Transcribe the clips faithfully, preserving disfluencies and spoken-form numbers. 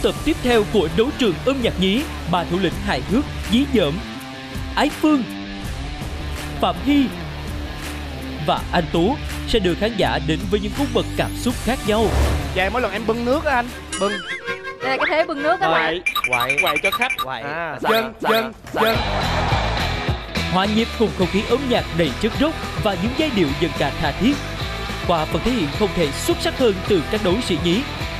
tập tiếp theo của đấu trường âm nhạc nhí, ba thủ lĩnh hài hước, dí dỏm, Ái Phương, Phạm Hy và Anh Tú sẽ đưa khán giả đến với những cung bậc cảm xúc khác nhau. Dạ mỗi lần em bưng nước á anh. Bưng. Đây là cái thế bưng nước đó mà. Quậy, quậy, quậy cho khách. Quậy. À, dân, dân, dân. Hòa nhịp cùng không khí âm nhạc đầy chất rock và những giai điệu dân ca tha thiết. Qua phần thể hiện không thể xuất sắc hơn từ các đấu sĩ nhí.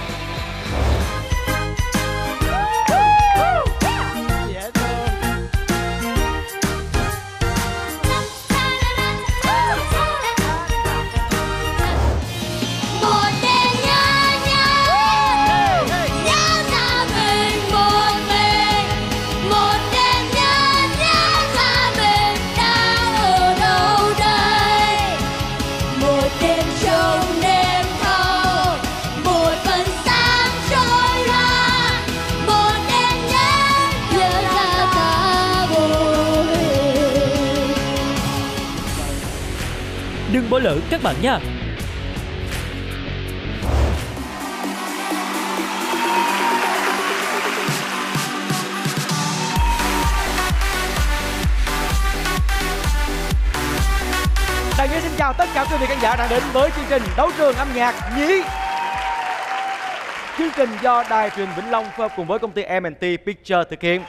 Đừng bỏ lỡ các bạn nha. Đại Nghĩa xin chào tất cả quý vị khán giả đang đến với chương trình đấu trường âm nhạc nhí. Chương trình do Đài truyền Vĩnh Long phối hợp cùng với công ty em and tê Picture thực hiện.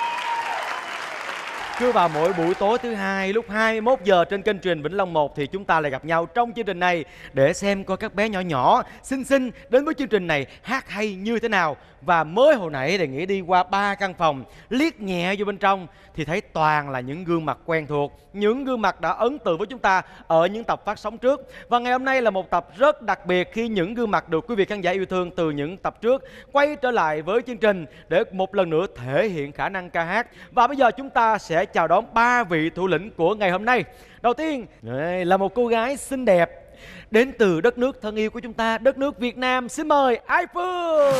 Cứ vào mỗi buổi tối thứ hai lúc hai mươi mốt giờ trên kênh truyền Vĩnh Long một thì chúng ta lại gặp nhau trong chương trình này để xem coi các bé nhỏ nhỏ xinh xinh đến với chương trình này hát hay như thế nào. Và mới hồi nãy Đại Nghĩa đi qua ba căn phòng, liếc nhẹ vô bên trong thì thấy toàn là những gương mặt quen thuộc, những gương mặt đã ấn tượng với chúng ta ở những tập phát sóng trước. Và ngày hôm nay là một tập rất đặc biệt khi những gương mặt được quý vị khán giả yêu thương từ những tập trước quay trở lại với chương trình để một lần nữa thể hiện khả năng ca hát. Và bây giờ chúng ta sẽ chào đón ba vị thủ lĩnh của ngày hôm nay. Đầu tiên là một cô gái xinh đẹp đến từ đất nước thân yêu của chúng ta, đất nước Việt Nam. Xin mời Ái Phương.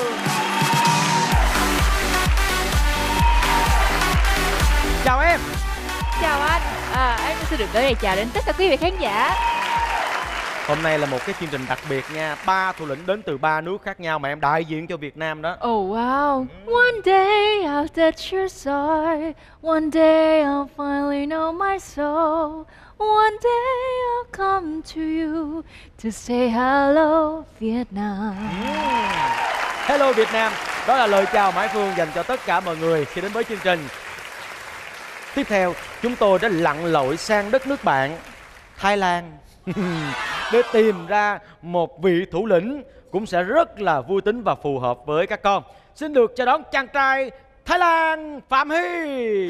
Chào em. Chào anh. À, em xin được gửi lời chào đến tất cả quý vị khán giả. Hôm nay là một cái chương trình đặc biệt nha. Ba thủ lĩnh đến từ ba nước khác nhau mà em đại diện cho Việt Nam đó. Oh wow. One day I'll touch your soul. One day I'll finally know my soul. One day I'll come to you to say hello Vietnam. Hello Việt Nam. Đó là lời chào Mai Phương dành cho tất cả mọi người khi đến với chương trình. Tiếp theo, chúng tôi đã lặn lội sang đất nước bạn Thái Lan để tìm ra một vị thủ lĩnh cũng sẽ rất là vui tính và phù hợp với các con. Xin được chào đón chàng trai Thái Lan Phạm Hy.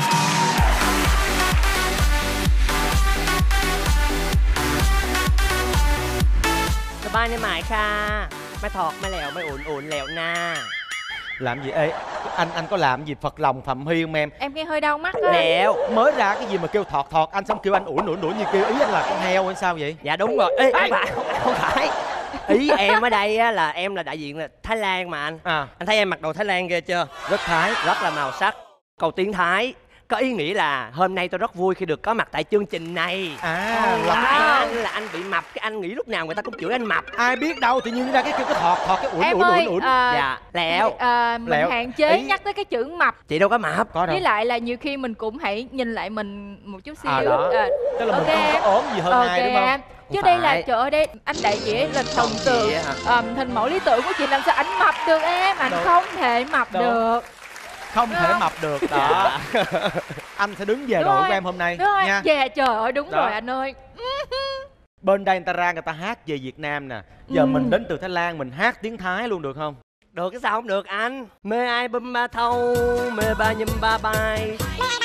สบายในหมายค่ะไม่ถอกไม่แหลวไม่อุ่นอุ่นแหลวหน้า Làm gì? Ê, anh anh có làm gì phật lòng Phạm Hy không em? Em nghe hơi đau mắt á. Lẹo. Mới ra cái gì mà kêu thọt thọt, anh xong kêu anh ủi ủi ủi như kêu ý anh là con heo hay sao vậy? Dạ đúng rồi. Ê, không phải, không phải. Ý em ở đây á, là em là đại diện là Thái Lan mà anh. À. Anh thấy em mặc đồ Thái Lan ghê chưa? Rất Thái, rất là màu sắc. Câu tiếng Thái có ý nghĩa là hôm nay tôi rất vui khi được có mặt tại chương trình này. À, là anh là anh bị mập, cái anh nghĩ lúc nào người ta cũng chửi anh mập. Ai biết đâu, tự nhiên ra cái kêu cái thọt thọt cái ủi em ủi ơi, ủi ủi. À, dạ, lẹo. À, mình lẹo. hạn chế Ý... nhắc tới cái chữ mập. Chị đâu có mập. Có đâu. Với lại là nhiều khi mình cũng hãy nhìn lại mình một chút xíu. À đó. À, tức là okay. mình không có ốm gì hơn okay. ai đúng không? Chứ đây là trời ơi, đây anh đại diện là thần tượng, um, hình mẫu lý tưởng của chị, làm sao anh mập được em? Anh không thể mập Đúng. được. Không thể mập được đó. Anh sẽ đứng về đội của em hôm nay nha. Dạ trời ơi, đúng đó. Rồi anh ơi. Bên đây người ta ra người ta hát về Việt Nam nè. Giờ ừ. mình đến từ Thái Lan mình hát tiếng Thái luôn được không? Được cái sao không được anh? Mê ai bum ba thâu, mê ba nhum ba bay.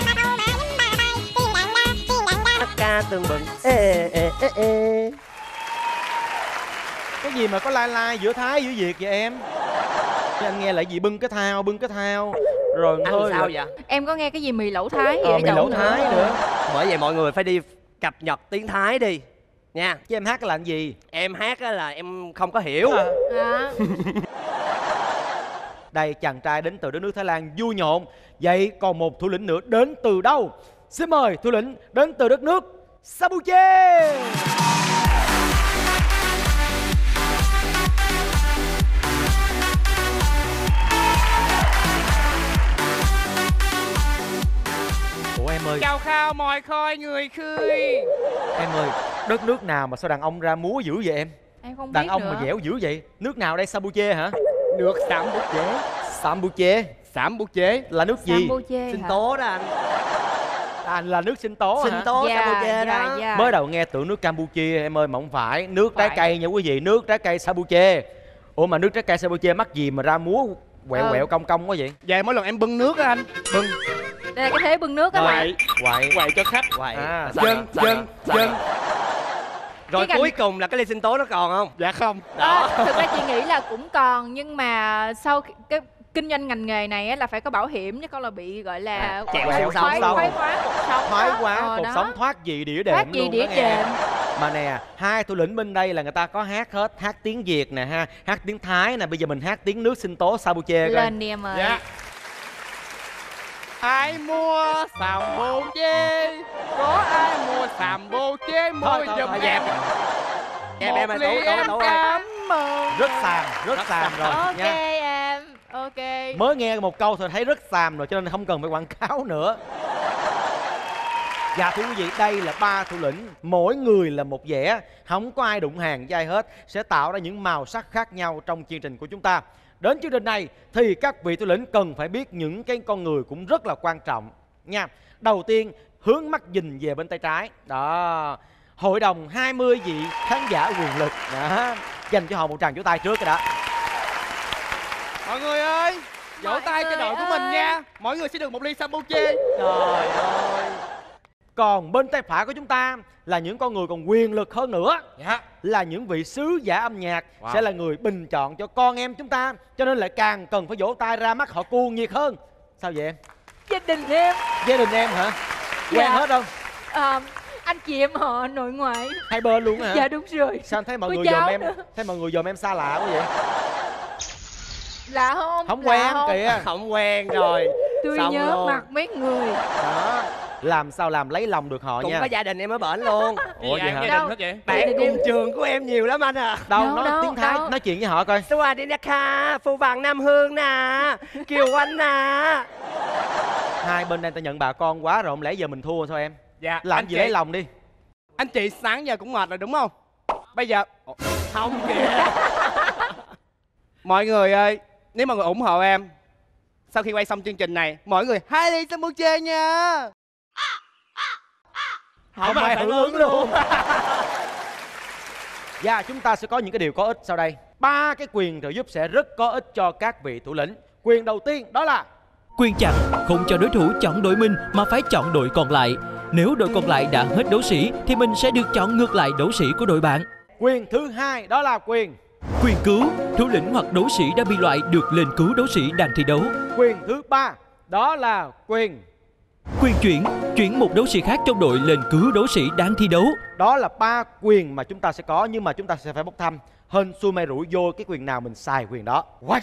Ca tường bừng. Ê ê ê ê. Cái gì mà có lai lai giữa Thái giữa Việt vậy em? Chứ anh nghe lại gì bưng cái thao bưng cái thao rồi anh thôi sao rồi. vậy? Em có nghe cái gì mì lẩu Thái ờ, vậy? Mì lẩu Thái nữa. nữa Bởi vậy mọi người phải đi cập nhật tiếng Thái đi nha. Chứ em hát là cái gì? Em hát là em không có hiểu à. À. Đây chàng trai đến từ đất nước Thái Lan vui nhộn. Vậy còn một thủ lĩnh nữa đến từ đâu? Xin mời thủ lĩnh đến từ đất nước Campuchia. khao mỏi khói người khơi. Em ơi, đất nước nào mà sao đàn ông ra múa dữ vậy em? Em không biết Đàn ông nữa. mà dẻo dữ vậy. Nước nào đây? Sampuche hả? Nước Sampuche. Sampuche Sampuche là nước gì? Sampuche Sinh hả? tố đó anh. À, là nước sinh tố Sinh hả? tố Dạ, Campuchia dạ, đó. dạ. Mới đầu nghe tưởng nước Campuchia em ơi, mà không phải. Nước trái Phải. cây nha quý vị, nước trái cây Sampuche. Ủa mà nước trái cây Sampuche mắc gì mà ra múa quẹo Ừ. quẹo cong cong quá vậy? Vậy mỗi lần em bưng nước á anh. Bưng. Đây là cái thế bưng nước á mà. Quậy Quậy. Quậy cho khách. Vậy. À, Sao Dân nữa? Sao dân nữa? Sao dân. nữa? Rồi Cái cuối cùng là cái ly sinh tố nó còn không? Dạ không. Đó. Thực ra chị nghĩ là cũng còn, nhưng mà sau khi- cái kinh doanh ngành nghề này á, là phải có bảo hiểm, chứ không là bị gọi là À, chèo thoái- xéo thoái sống. thoái hóa cuộc sống. Thoái đó. hóa Ờ, cuộc đó. sống, thoát gì đĩa đệm Thoát gì luôn đĩa đó nghe. đệm. Mà nè, hai thủ lĩnh bên đây là người ta có hát hết. Hát tiếng Việt nè ha, hát tiếng Thái nè. Bây giờ mình hát tiếng nước sinh tố Sampuche coi. Lên đi em ơi. Dạ. Ai mua Sampuche? Có ai mua Sampuche Thôi, mua thôi, giùm thôi, em? Em em Một em ly tố tố em tố cảm ơn. Rất xàm, rất xàm rồi Ok nha. em. Ok. Mới nghe một câu thôi thấy rất xàm rồi, cho nên không cần phải quảng cáo nữa. Dạ thưa quý vị, đây là ba thủ lĩnh, mỗi người là một vẻ, không có ai đụng hàng với ai hết, sẽ tạo ra những màu sắc khác nhau trong chương trình của chúng ta. Đến chương trình này thì các vị thủ lĩnh cần phải biết những cái con người cũng rất là quan trọng nha. Đầu tiên, hướng mắt nhìn về bên tay trái. Đó, hội đồng hai mươi vị khán giả quyền lực. Đó, dành cho họ một tràng vỗ tay trước cái đã. Mọi người ơi, vỗ Mọi tay cho người đội của mình ơi. nha. Mỗi người sẽ được một ly Sampuche. Trời ơi. Còn bên tay phải của chúng ta là những con người còn quyền lực hơn nữa. Dạ. Là những vị sứ giả âm nhạc. Wow. Sẽ là người bình chọn cho con em chúng ta. Cho nên lại càng cần phải vỗ tay ra mắt họ cuồng nhiệt hơn. Sao vậy em? Gia đình em. Gia đình em hả? Quen Dạ. hết không? À, anh chị em họ nội ngoại. Hai bên luôn hả? Dạ đúng rồi. Sao anh thấy mọi Có người dòm cháu em nữa. thấy mọi người dòm em xa lạ quá vậy? Lạ không? Không Lạ quen không? kìa. Không quen rồi. Tôi Xong nhớ luôn. mặt mấy người. Đó, làm sao làm lấy lòng được họ Cũng nha. có gia đình em ở bển luôn. Ủa vậy hả? Gia Đâu? đình hết vậy? Bạn Gia đình cùng em- trường của em nhiều lắm anh à. Đâu, Đâu, nói đâu, tiếng Thái, đâu. nói chuyện với họ coi. Swadinaka, Phu Vàng Nam Hương nè, Kiều Anh nè. Hai bên đây ta nhận bà con quá rồi, không lẽ giờ mình thua sao em? Dạ. Làm anh gì chị- lấy lòng đi. Anh chị sáng giờ cũng mệt rồi đúng không? Bây giờ Ủa, Không kìa. mọi người ơi, nếu mọi người ủng hộ em, sau khi quay xong chương trình này, mọi người hai ly Sampuche nha. Không ai hưởng ứng luôn. Và chúng ta sẽ có những cái điều có ích sau đây. Ba cái quyền trợ giúp sẽ rất có ích cho các vị thủ lĩnh. Quyền đầu tiên đó là Quyền chặn, không cho đối thủ chọn đội mình mà phải chọn đội còn lại. Nếu đội còn lại đã hết đấu sĩ thì mình sẽ được chọn ngược lại đấu sĩ của đội bạn. quyền thứ hai đó là quyền Quyền cứu, thủ lĩnh hoặc đấu sĩ đã bị loại được lên cứu đấu sĩ đang thi đấu. quyền thứ ba đó là quyền Quyền chuyển, chuyển một đấu sĩ khác trong đội lên cứu đấu sĩ đang thi đấu. đó là ba quyền mà chúng ta sẽ có, nhưng mà chúng ta sẽ phải bốc thăm. Hên xui may rủi vô cái quyền nào mình xài quyền đó. Đó.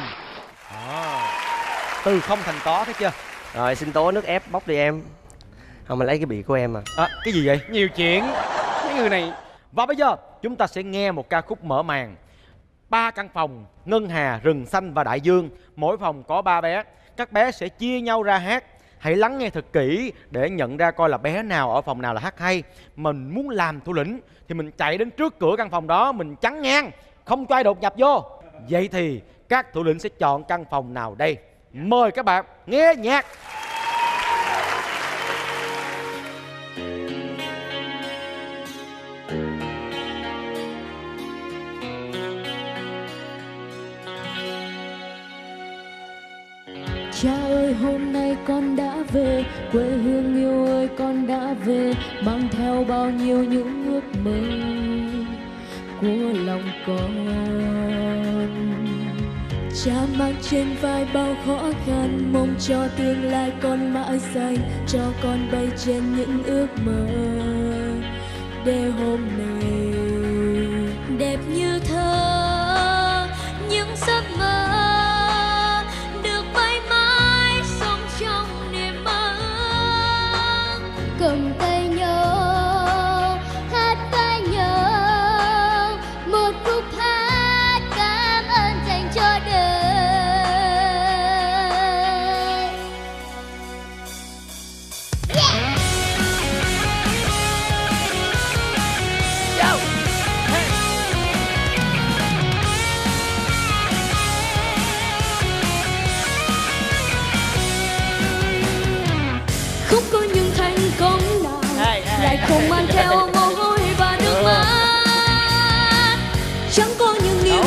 Từ không thành có, thấy chưa? Rồi sinh tố nước ép bóc đi em. Không, mà lấy cái bị của em à. À, cái gì vậy? Nhiều chuyện. Mấy người này. Và bây giờ chúng ta sẽ nghe một ca khúc mở màn. Ba căn phòng, Ngân Hà, Rừng Xanh và Đại Dương. Mỗi phòng có ba bé. Các bé sẽ chia nhau ra hát. Hãy lắng nghe thật kỹ để nhận ra coi là bé nào ở phòng nào là hát hay. Mình muốn làm thủ lĩnh thì mình chạy đến trước cửa căn phòng đó, mình chắn ngang, không cho ai đột nhập vô. Vậy thì các thủ lĩnh sẽ chọn căn phòng nào đây? Mời các bạn nghe nhạc. Cha ơi hôm nay con đã về, quê hương yêu ơi con đã về, mang theo bao nhiêu những ước mơ của lòng con. Cha mang trên vai bao khó khăn, mong cho tương lai con mãi xanh, cho con bay trên những ước mơ, để hôm nay đẹp như thơ, những giấc mơ được mãi mãi sống trong niềm mơ. Cầm tay nhau hát với nhau một khúc hát cảm ơn dành cho đời. Yeah!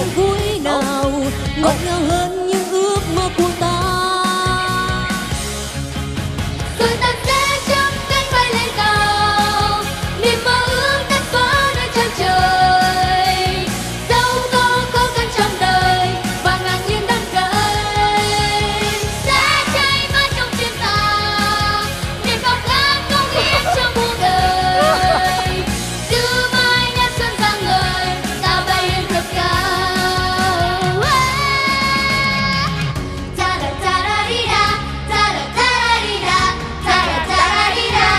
niềm vui nào ngọt ngào hơn những ước mơ của ta. Rồi ta sẽ chắp cánh bay lên cao, niềm mơ ước đất phá nơi chân trời. Dẫu có khó khăn trong đời và ngàn nhiên đắng cay, sẽ cháy mãi trong tim ta niềm khao khát cống hiến cho muôn đời. Giữ mãi nét xuân rạng ngời, ta bay lên thật cao. Ta-da-ta-da-đi-da, ta-da-ta-da-đi-da, ta-da-ta-da-đi-da.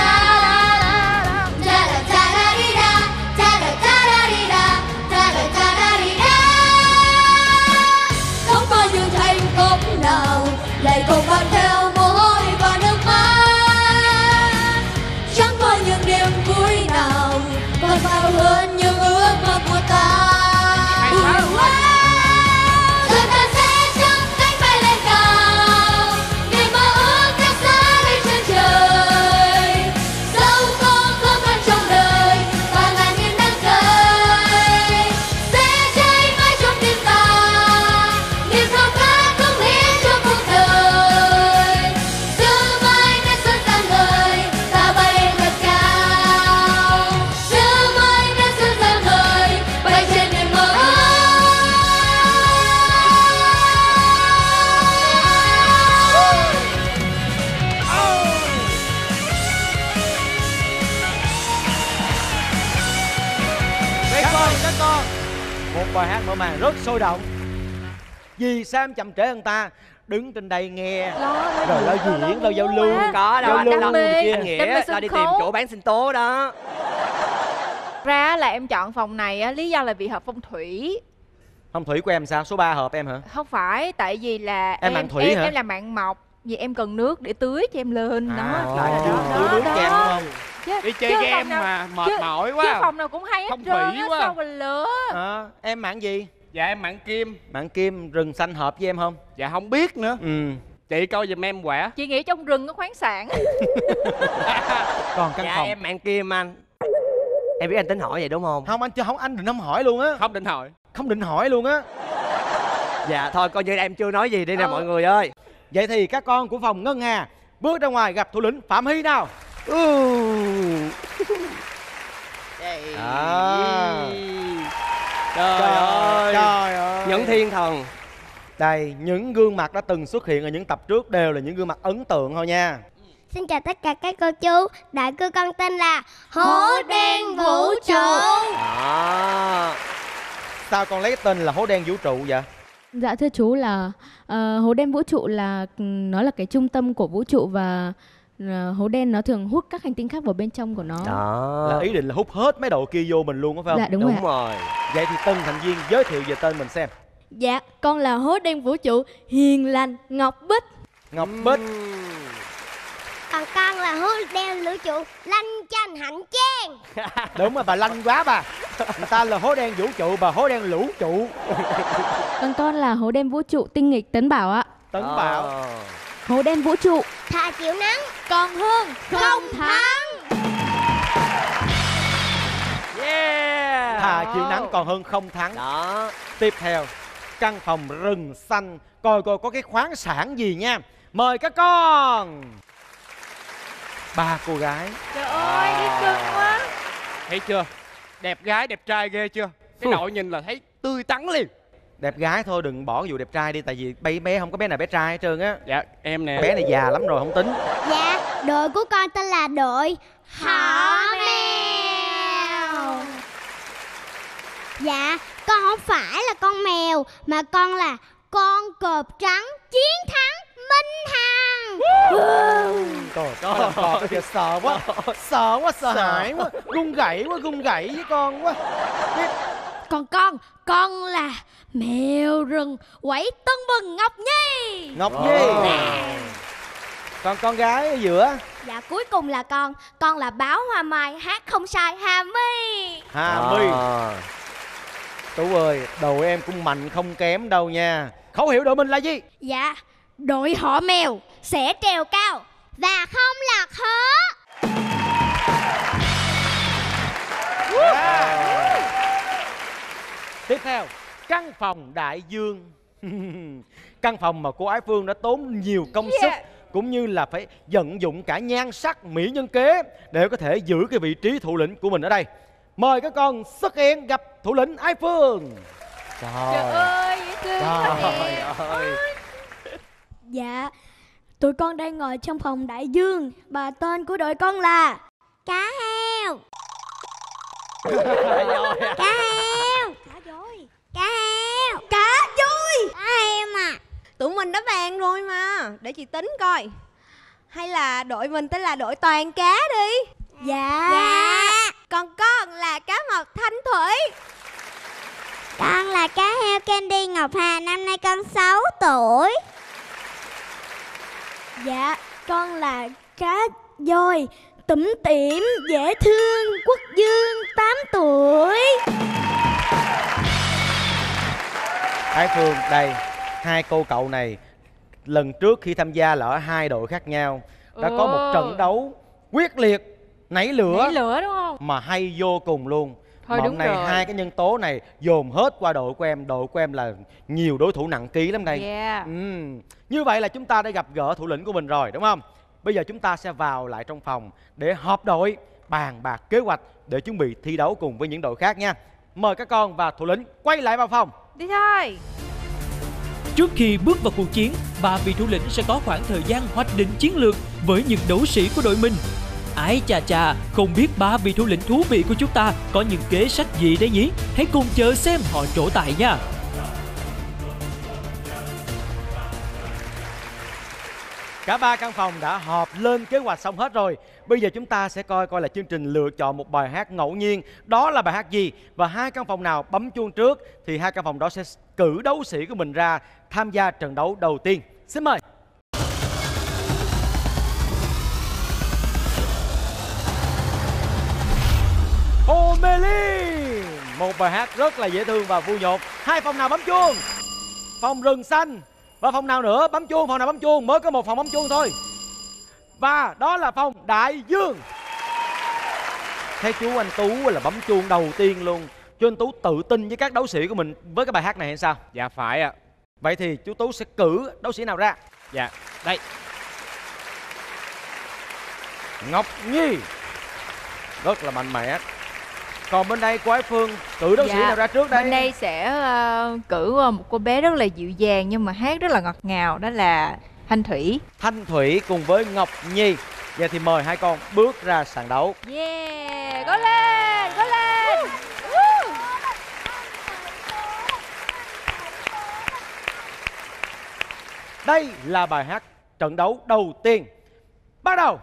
Ta-da-ta-da-đi-da, ta-da-ta-da-đi-da, ta-da-ta-da-đi-da. Không có những thành công nào lại không mang theo mồ hôi và nước mắt. Chẳng có những niềm vui nào còn cao hơn những ước mơ của ta. Rồi ta sẽ chắp cánh bay lên cao, niềm mơ ước đất xa nơi chân trời. Dẫu có khó khăn trong đời và ngàn nhiên đắng cay, sẽ cháy mãi trong tim ta niềm khao khát cống hiến cho cuộc đời. Giữ mãi nét xuân rạng ngời, ta bay lên thật cao. Giữ mãi nét xuân rạng ngời, bay trên niềm mơ ước. Các con, các con, một bài hát mở màn rất sôi động. Vì sao em chậm trễ hơn ta? Đứng trên đây nghe rồi lo diễn, lo giao lưu. Có đâu, Giao anh lưu lo mê. anh Đam Nghĩa mê lo sân đi khấu. tìm chỗ bán sinh tố đó. Ra là em chọn phòng này á, lý do là vì hợp phong thủy. Phong thủy của em sao? Số ba hợp em hả? Không phải, tại vì là Em em mạng thủy em, hả? em là mạng mộc, vì em cần nước để tưới cho em lên đó. À, Đó, lại đó, tưới đó, nước cho em đúng đó. không? Chứ- Đi chơi chứ game phòng nào- mà mệt chứ- mỏi chứ quá. phòng nào cũng hay hết Phong trơn thủy á, quá. sao mà lửa. À, em mạng gì? Dạ em mạng kim. Mạng kim, rừng xanh hợp với em không? Dạ không biết nữa. Ừ. Chị coi giùm em quẻ. Chị nghĩ trong rừng có khoáng sản. Còn căn Dạ phòng. em mạng kim anh. Em biết anh tính hỏi vậy đúng không? Không anh chưa không anh định không hỏi luôn á. Không định hỏi. Không định hỏi luôn á. Dạ thôi coi như em chưa nói gì đi nè Ừ. mọi người ơi. Vậy thì các con của phòng Ngân Hà bước ra ngoài gặp thủ lĩnh Phạm Hy nào. À. Trời Trời ơi. Trời ơi. Những thiên thần. Đây, những gương mặt đã từng xuất hiện ở những tập trước đều là những gương mặt ấn tượng thôi nha. Xin chào tất cả các cô chú. Đại cư con tên là Hố Đen Vũ Trụ. Đó. Sao con lấy cái tên là Hố Đen Vũ Trụ vậy? Dạ thưa chú là ờ, hố đen vũ trụ là ừ, nó là cái trung tâm của vũ trụ và ờ, hố đen nó thường hút các hành tinh khác vào bên trong của nó. Đó. Là ý định là hút hết mấy độ kia vô mình luôn á phải không? Dạ đúng, Đúng rồi. ạ. rồi. Vậy thì từng thành viên giới thiệu về tên mình xem. Dạ con là hố đen vũ trụ hiền lành Ngọc Bích. Ngọc Bích. Còn con là Hố Đen Vũ Trụ Lanh Chanh Hạnh Trang. Đúng rồi bà lanh quá bà. Người ta là Hố Đen Vũ Trụ, bà Hố Đen Lũ Trụ. Còn con là hố đen vũ trụ tinh nghịch Tấn Bảo ạ. Tấn Đó. Bảo. Hố đen vũ trụ Thà chịu nắng còn hơn không thắng. Yeah. Thà chịu nắng còn hơn không thắng. Đó. Tiếp theo, căn phòng rừng xanh. Coi coi có cái khoáng sản gì nha. Mời các con. Ba cô gái. Trời ơi, đi cưng quá. Thấy chưa? Đẹp gái đẹp trai ghê chưa? Cái đội nhìn là thấy tươi tắn liền. Đẹp gái thôi đừng bỏ vụ đẹp trai đi. Tại vì bé bé không có bé nào bé trai hết trơn á. Dạ em nè. Bé này già lắm rồi không tính. Dạ, đội của con tên là đội Họ Mèo. Dạ, con không phải là con mèo mà con là con cọp trắng chiến thắng Minh Hằng. Trời ơi, cọp bây giờ sợ quá. Sợ quá, sợ hãi quá. Gung gãy quá, gung gãy với con quá. Còn con, con là mèo rừng quẩy tưng bừng Ngọc Nhi. Ngọc Nhi. Còn con gái ở giữa. Dạ cuối cùng là con, con là Báo Hoa Mai hát không sai Hà My. Hà My. Đó. Tú ơi, đội em cũng mạnh không kém đâu nha. Khẩu hiệu đội mình là gì? Dạ, đội họ mèo sẽ trèo cao và không lạc hố. Tiếp theo, Căn phòng đại dương. Căn phòng mà cô Ái Phương đã tốn nhiều công sức, Yeah. cũng như là phải vận dụng cả nhan sắc, mỹ nhân kế để có thể giữ cái vị trí thủ lĩnh của mình ở đây. Mời các con xuất hiện gặp thủ lĩnh Ái Phương. Trời, Trời ơi, dễ thương quá trời nè. ơi. Dạ, tụi con đang ngồi trong phòng đại dương và tên của đội con là Cá heo. Rồi. Cá heo. Cá voi. Cá heo. Cá voi. Cá heo mà. Tụi mình đã bàn rồi mà. Để chị tính coi. Hay là đội mình tên là đội toàn cá đi. Dạ. Dạ. Còn con là cá mập Thanh Thủy. Con là cá heo Candy Ngọc Hà, năm nay con sáu tuổi. Dạ, con là cá voi tủm tỉm, dễ thương, Quốc Dương, tám tuổi. Ái Phương, đây, hai cô cậu này lần trước khi tham gia là ở hai đội khác nhau, đã có một Ừ. trận đấu quyết liệt, nảy lửa, Nảy lửa đúng không? mà hay vô cùng luôn. Thôi Mà đúng hôm nay rồi. hai cái nhân tố này dồn hết qua đội của em. Đội của em là nhiều đối thủ nặng ký lắm đây. Yeah. Ừm, Như vậy là chúng ta đã gặp gỡ thủ lĩnh của mình rồi đúng không? Bây giờ chúng ta sẽ vào lại trong phòng để họp đội, bàn bạc kế hoạch để chuẩn bị thi đấu cùng với những đội khác nha. Mời các con và thủ lĩnh quay lại vào phòng. Đi thôi. Trước khi bước vào cuộc chiến, ba vị thủ lĩnh sẽ có khoảng thời gian hoạch định chiến lược với những đấu sĩ của đội mình. Ái chà chà, không biết ba vị thủ lĩnh thú vị của chúng ta có những kế sách gì đấy nhỉ? Hãy cùng chờ xem họ trổ tài nha. Cả ba căn phòng đã họp lên kế hoạch xong hết rồi. Bây giờ chúng ta sẽ coi coi là chương trình lựa chọn một bài hát ngẫu nhiên. Đó là bài hát gì? Và hai căn phòng nào bấm chuông trước thì hai căn phòng đó sẽ cử đấu sĩ của mình ra tham gia trận đấu đầu tiên. Xin mời. Omelie, một bài hát rất là dễ thương và vui nhộn. Hai phòng nào bấm chuông? Phòng rừng xanh. Và phòng nào nữa bấm chuông? Phòng nào bấm chuông? Mới có một phòng bấm chuông thôi. Và đó là phòng đại dương. Thấy chú anh Tú là bấm chuông đầu tiên luôn. Chú anh Tú tự tin với các đấu sĩ của mình với cái bài hát này hay sao? Dạ phải ạ. Vậy thì chú Tú sẽ cử đấu sĩ nào ra? Dạ, đây. Ngọc Nhi, rất là mạnh mẽ. Còn bên đây cô Ái Phương cử đấu sĩ nào ra trước đây? Bên đây sẽ ờ, cử ờ, một cô bé rất là dịu dàng nhưng mà hát rất là ngọt ngào, đó là Thanh Thủy. Thanh Thủy cùng với Ngọc Nhi. Vậy thì mời hai con bước ra sàn đấu. Yeah, cố lên, cố lên. Đây là bài hát trận đấu đầu tiên. Bắt đầu.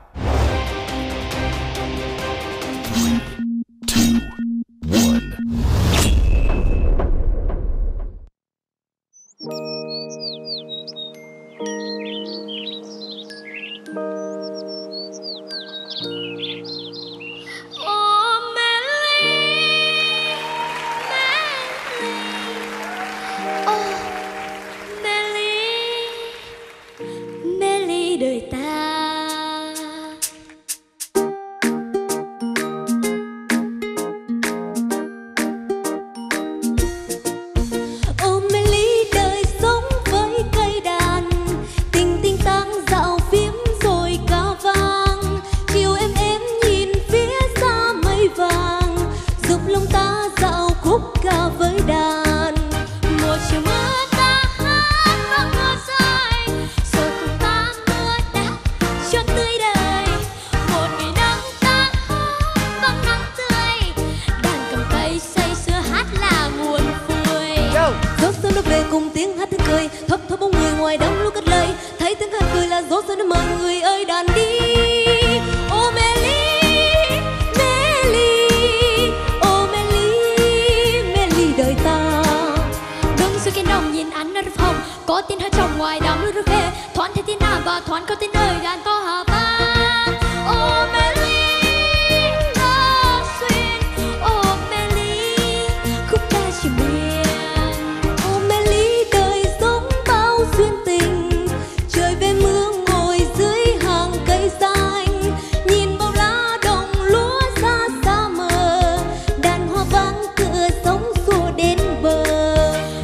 Đời ta ôm mê ly đời sống với cây đàn, tình tình tăng dạo phím rồi ca vang, chiều em em nhìn phía xa mây vàng, giúp lòng ta dạo khúc ca với đàn. Một chiều mưa ta hát và mưa rơi, rồi cùng ta mưa đá cho tươi đời. Một ngày nắng ta hát vang nắng tươi, đàn cầm tay say sưa hát là nguồn vui. Gió xuân nó về cùng tiếng hát tiếng cười, thấp thấp bóng người ngoài đông lúc cất lời, thấy tiếng hát cười là gió xuân nó mời người ơi đàn đi. Ô mê ly, mê ly, ô mê ly, mê ly đời ta. Đứng dưới cái đồng nhìn ánh nắng hồng, có tiếng hát trong ngoài đám nước khe, thoáng thấy tiếng nam và thoáng có tiếng ơi đàn to hà vang. Ô mê ly, ta xuyên, ô mê ly, khúc ca chỉ miền. Ô mê ly đời giống bao duyên tình, trời về mưa ngồi dưới hàng cây xanh, nhìn bao lá đồng lúa xa xa mờ, đàn hoa vang tựa sóng xua đến bờ.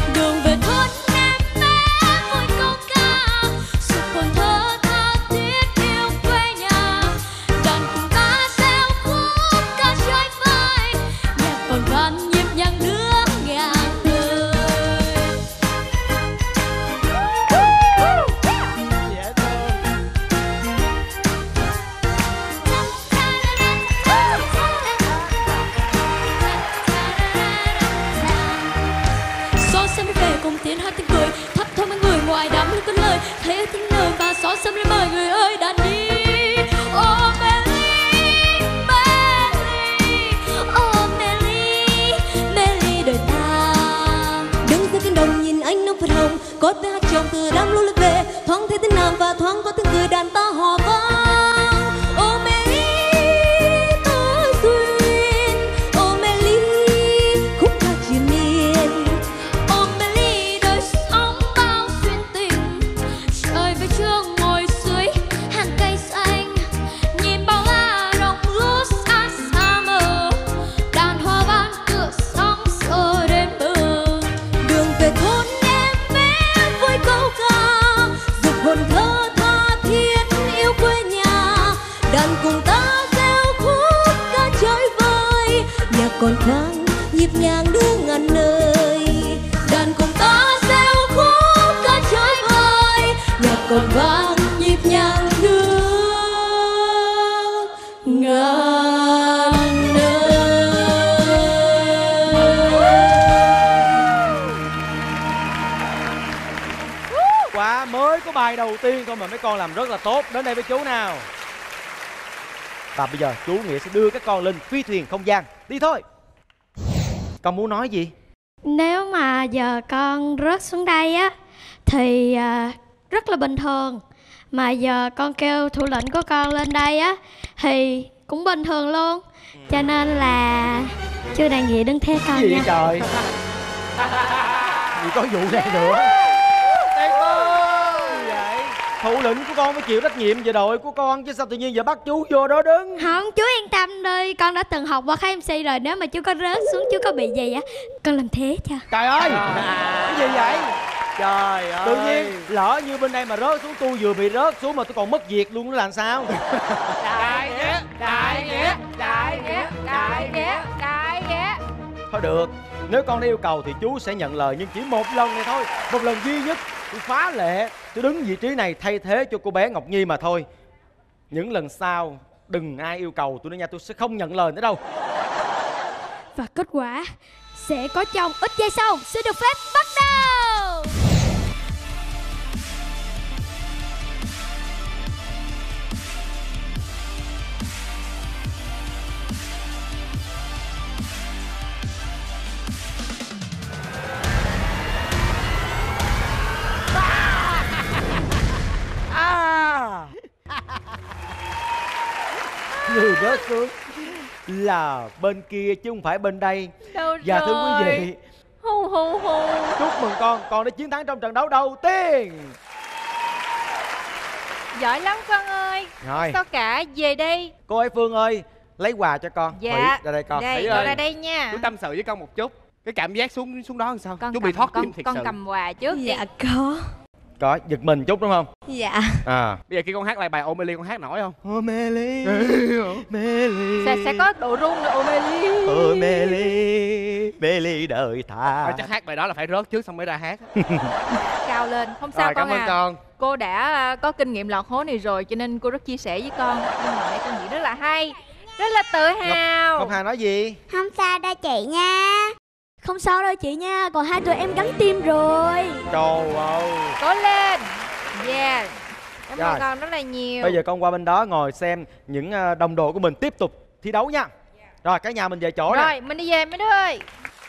tiếng hát tiếng cười thấp thoáng mấy người ngoài đám lúc có lời thấy tiếng lời và gió sớm lên mời người ơi đàn đi. Oh Melly, Melly, oh Melly, Melly đời ta. Đứng dưới cánh đồng nhìn anh nông phật hồng, có tiếng hát chồng từ đám lũ lượt về, thoáng thấy tiếng nam và thoáng có tiếng cười đàn ta hò vang. Oh Melly, ta duyên, oh Melly, khúc ca triền miên. Oh Melly, đời sống bao duyên tình, trời về trưa ngồi dưới hàng cây xanh, nhìn bao lá rộng lúa xa xa mờ, đàn hoa ban tựa sóng xô đêm bờ. Đường về thôn em vẽ vui câu ca, dục hồn thơ tha thiết yêu quê nhà, đàn cùng ta reo khúc ca chơi vơi, nhạc còn vang nhịp nhàng đưa ngàn nơi. Đàn cùng ta reo khúc ca chơi vơi, nhạc còn vang nhịp nhàng đưa ngàn nơi. Quá mới có bài đầu tiên thôi mà mấy con làm rất là tốt. Đến đây với chú nào. Và bây giờ chú Nghĩa sẽ đưa các con lên phi thuyền không gian. Đi thôi. Con muốn nói gì? Nếu mà giờ con rớt xuống đây á thì à, rất là bình thường. Mà giờ con kêu thủ lĩnh của con lên đây á thì cũng bình thường luôn. Cho nên là chưa đề nghị đứng thế con Gì nha. vậy trời? Gì có vụ này nữa? Vậy thủ lĩnh của con phải chịu trách nhiệm về đội của con chứ sao tự nhiên giờ bắt chú vô đó đứng. Không, chú yên tâm đi, con đã từng học qua khai em xê rồi. Nếu mà chú có rớt xuống, chú có bị gì á, con làm thế cho. Trời ơi, cái gì vậy? Trời ơi, Tự nhiên lỡ như bên đây mà rớt xuống, tôi vừa bị rớt xuống mà tôi còn mất việc luôn, nó làm sao? Đại nghĩa, đại nghĩa, đại nghĩa, đại nghĩa, đại nghĩa. Thôi được, nếu con đã yêu cầu thì chú sẽ nhận lời, nhưng chỉ một lần này thôi, một lần duy nhất. Tôi phá lệ, tôi đứng vị trí này thay thế cho cô bé Ngọc Nhi mà thôi. Những lần sau đừng ai yêu cầu tôi nữa nha, tôi sẽ không nhận lời nữa đâu. Và kết quả sẽ có trong ít giây sau. Xin được phép bắt đầu. Người rớt xuống là bên kia chứ không phải bên đây. Đâu Và thưa quý rồi? vị, Hu hu hu. chúc mừng con, con đã chiến thắng trong trận đấu đầu tiên. Giỏi lắm con ơi. Rồi, Sao cả, về đây. cô ấy Phương ơi, lấy quà cho con. Dạ. Thủy, ra đây con. Đây, Thủy ngồi ơi. ra đây nha. Chú tâm sự với con một chút. Cái cảm giác xuống xuống đó làm sao? Con Chú cầm, bị thoát con, tim thiệt con sự. cầm quà trước. Dạ đi. có. Có, giật mình chút đúng không? Dạ. À. Bây giờ khi con hát lại bài Omelly con hát nổi không? Ô Meli, Meli, Sẽ, sẽ có độ rung nữa. Omelly. ô Meli, Meli đời tha. Thôi chắc hát bài đó là phải rớt trước xong mới ra hát. Cao lên. Không sao Rồi, con cảm ơn à. con. Cô đã à, có kinh nghiệm lọt hố này rồi cho nên cô rất chia sẻ với con. Nhưng mà nãy con diễn rất là hay, rất là tự hào. Ngọc Hà nói gì? Không sao đâu chị nha. Không sao đâu chị nha, còn hai tụi em gắn tim rồi. Trời ơi. Cố lên. Yeah. Cảm Rồi. ơn con rất là nhiều. Bây giờ con qua bên đó ngồi xem những ờ, đồng đội của mình tiếp tục thi đấu nha. Rồi cả nhà mình về chỗ nè. Rồi mình đi về mấy đứa ơi.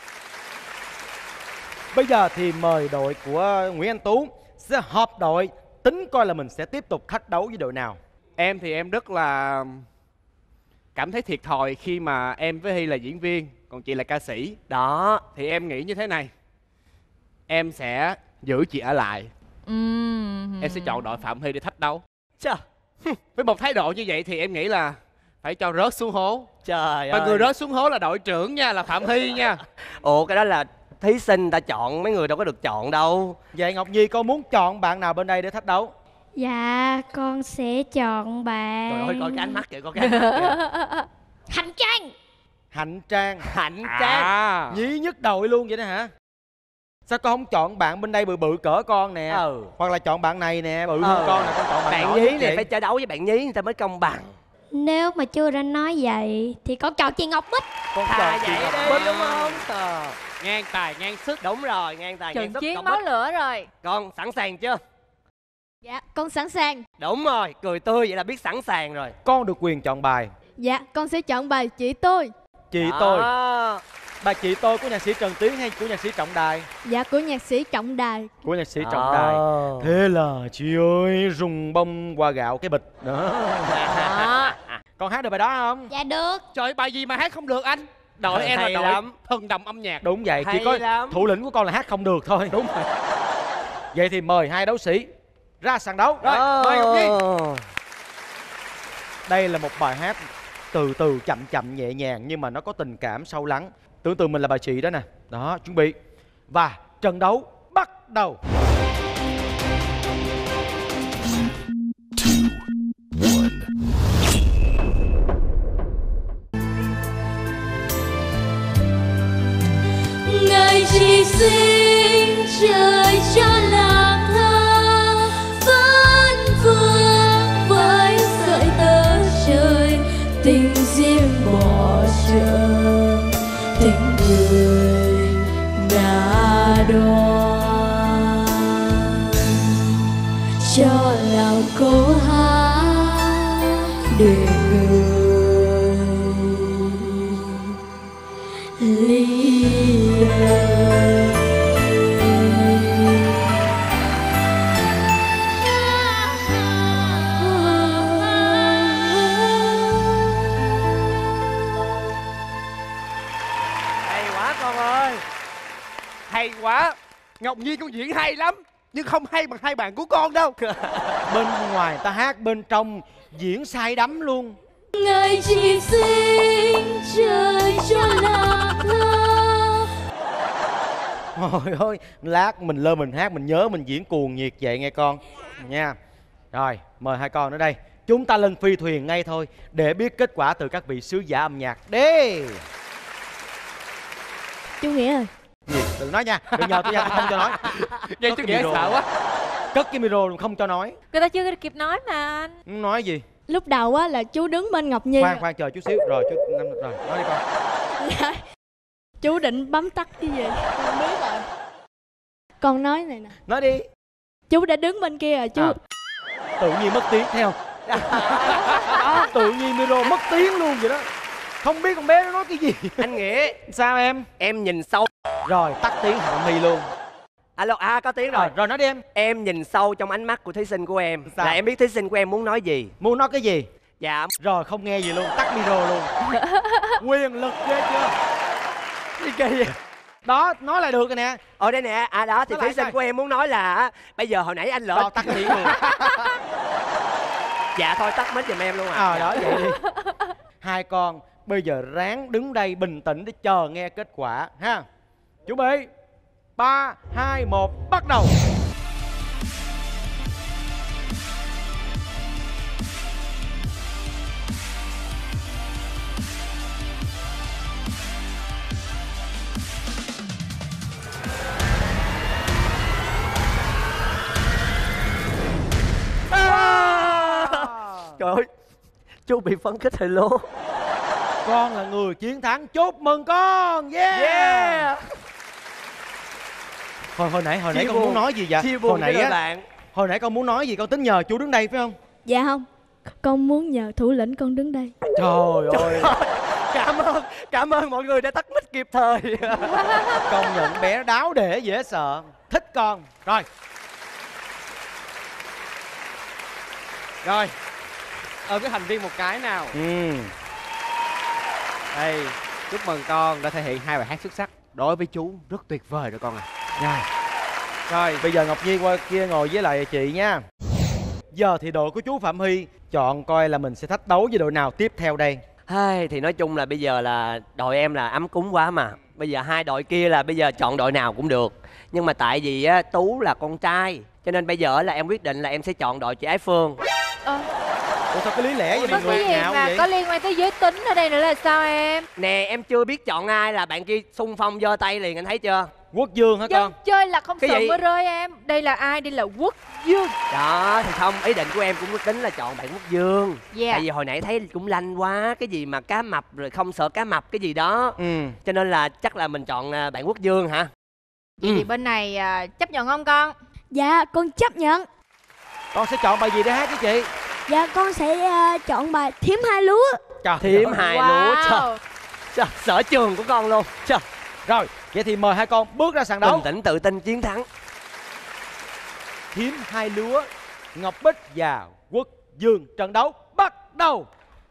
Bây giờ thì mời đội của Nguyễn Anh Tú sẽ họp đội, tính coi là mình sẽ tiếp tục thách đấu với đội nào. Em thì em rất là cảm thấy thiệt thòi khi mà em với Hy là diễn viên, còn chị là ca sĩ. đó. Thì em nghĩ như thế này, em sẽ giữ chị ở lại. Ừm. Em sẽ chọn đội Phạm Hy để thách đấu. Trời, Với một thái độ như vậy thì em nghĩ là phải cho rớt xuống hố. trời Và ơi. người rớt xuống hố là đội trưởng nha, là Phạm Hy nha. Ủa cái đó là thí sinh ta chọn, mấy người đâu có được chọn đâu. Vậy Ngọc Nhi con muốn chọn bạn nào bên đây để thách đấu? Dạ, con sẽ chọn bạn. Trời ơi coi cái ánh mắt kìa, coi cái ánh mắt kìa. Hành Trang. Hạnh Trang. Hạnh Trang. À. Nhí nhất đội luôn vậy đó hả? Sao con không chọn bạn bên đây bự bự cỡ con nè? Ừ. Hoặc là chọn bạn này nè, bự Ừ. hơn con nè, con chọn bạn, Bạn nhỏ nhí nhất này vậy? phải chơi đấu với bạn nhí người ta mới công bằng. Nếu mà chưa đã nói vậy thì con chọn chị Ngọc Bích. Con Thà chọn chị vậy Ngọc đi Bích. đúng không? Ờ. Ngang tài ngang sức. Đúng rồi, ngang tài ngang Trận sức. chiến Con máu Bích, lửa rồi. con sẵn sàng chưa? Dạ, con sẵn sàng. Đúng rồi, cười tươi vậy là biết sẵn sàng rồi. Con được quyền chọn bài. Dạ, con sẽ chọn bài Chị Tôi. Chị Đó. tôi. Bài Chị Tôi của nhạc sĩ Trần Tiến hay của nhạc sĩ Trọng Đài? Dạ, của nhạc sĩ Trọng Đài. Của nhạc sĩ Đó. Trọng Đài. Thế là chị ơi rùng bông qua gạo cái bịch đó. Đó. Con hát được bài đó không? Dạ được. Trời, bài gì mà hát không được anh? Đội em là Hay đội lắm. thần đồng âm nhạc. Đúng vậy, chỉ Hay có lắm. thủ lĩnh của con là hát không được thôi. Đúng rồi. Vậy thì mời hai đấu sĩ ra sàn đấu. Rồi, mời Ngọc Nhi. Đây là một bài hát từ từ chậm chậm nhẹ nhàng nhưng mà nó có tình cảm sâu lắng. Tưởng tượng mình là bà chị đó nè. Đó, chuẩn bị. Và trận đấu bắt đầu. Ngày chỉ sinh trời cho làng thơ vẫn vương với sợi tơ trời, tình riêng bỏ chợ tình người đã đoan cho lòng câu hát để người ly đời. Hay quá con ơi. Hay quá. Ngọc Nhi con diễn hay lắm, nhưng không hay bằng hai bạn của con đâu. Bên ngoài ta hát, bên trong diễn say đắm luôn. Ngày chỉ sinh trời cho làng thơ. Trời ơi, lát mình lơ mình hát mình nhớ mình diễn cuồng nhiệt vậy nghe con nha. Rồi, mời hai con ở đây. Chúng ta lên phi thuyền ngay thôi để biết kết quả từ các vị sứ giả âm nhạc. Đi. Chú Nghĩa ơi. Gì? Đừng nói nha, đừng nhờ tôi nha, tôi không cho nói. Nghe Cất chú cái Nghĩa micro. sợ quá. Cất cái micro luôn, không cho nói. Người ta chưa kịp nói mà anh. Muốn nói gì? Lúc đầu á là chú đứng bên Ngọc Nhi. Khoan khoan chờ chút xíu. Rồi chút năm rồi, nói đi con. Dạ. Chú định bấm tắt cái gì? Con biết rồi. Con nói này nè. Nói đi. Chú đã đứng bên kia rồi chú. À. Tự nhiên mất tiếng theo. Đó, tự nhiên micro mất tiếng luôn vậy đó. Không biết con bé nó nói cái gì. Anh Nghĩa. Sao em? Em nhìn sâu. Rồi tắt tiếng Hạ My luôn. Alo, à có tiếng rồi. Rồi, rồi nói đi em. Em nhìn sâu trong ánh mắt của thí sinh của em. Sao? Là em biết thí sinh của em muốn nói gì. Muốn nói cái gì? Dạ. Rồi không nghe gì luôn, tắt micro luôn. Quyền lực ghê chưa? Gì kỳ vậy? Đó, nói là được rồi nè. Ở đây nè, à đó thì Nói thí lại sinh coi. của em muốn nói là á, bây giờ hồi nãy anh lỡ. Cho tắt tiếng luôn. Dạ thôi tắt mic giùm em luôn à. Ờ Dạ. đó vậy đi. Hai con bây giờ ráng đứng đây bình tĩnh để chờ nghe kết quả ha. Chuẩn bị. Ba, hai, một, bắt đầu. Trời ơi, chú bị phấn khích rồi luôn. Con là người chiến thắng, chúc mừng con. Yeah, Yeah. Hồi, hồi nãy hồi nãy Chia con buồn. muốn nói gì vậy? Chia Hồi buồn nãy với á, bạn. hồi nãy con muốn nói gì? Con tính nhờ chú đứng đây phải không? Dạ không. Con muốn nhờ thủ lĩnh con đứng đây. Trời ơi, Cảm ơn, cảm ơn mọi người đã tắt mic kịp thời. công nhận bé đáo để dễ sợ. Thích con. Rồi. Rồi, ơn cái thành viên một cái nào. Ừ. Đây, chúc mừng con đã thể hiện hai bài hát xuất sắc. Đối với chú rất tuyệt vời rồi con à. Rồi. Rồi, Bây giờ Ngọc Nhi qua kia ngồi với lại chị nha. Giờ thì đội của chú Phạm Huy chọn coi là mình sẽ thách đấu với đội nào tiếp theo đây. Hay thì nói chung là bây giờ là đội em là ấm cúng quá mà. Bây giờ hai đội kia là bây giờ chọn đội nào cũng được. Nhưng mà tại vì á Tú là con trai, cho nên bây giờ là em quyết định là em sẽ chọn đội chị Ái Phương. Ờ, Ủa sao cái lý lẽ vậy có mình cái ngược gì ngạo mà vậy? có liên quan tới giới tính ở đây nữa là sao em? Nè em chưa biết chọn ai là bạn kia xung phong giơ tay liền, anh thấy chưa? Quốc Dương hả Dân con? chơi là không Cái sợ gì? mưa rơi em. Đây là ai? Đây là Quốc Dương. Đó thì không, ý định của em cũng tính là chọn bạn Quốc Dương. Yeah. Tại vì hồi nãy thấy cũng lanh quá. Cái gì mà cá mập rồi không sợ cá mập cái gì đó. Ừ. Cho nên là chắc là mình chọn à, bạn Quốc Dương hả? Vậy thì bên này à, chấp nhận không con? Dạ con chấp nhận. Con sẽ chọn bài gì để hát với chị? Dạ con sẽ uh, chọn bài Thím Hai Lúa. Trời Thím ơi. Hai Wow. Lúa. Trời, trời, sở trường của con luôn. Trời. Rồi, vậy thì mời hai con bước ra sàn đấu. Bình tĩnh tự tin chiến thắng. Thím Hai Lúa, Ngọc Bích và Quốc Dương, trận đấu bắt đầu.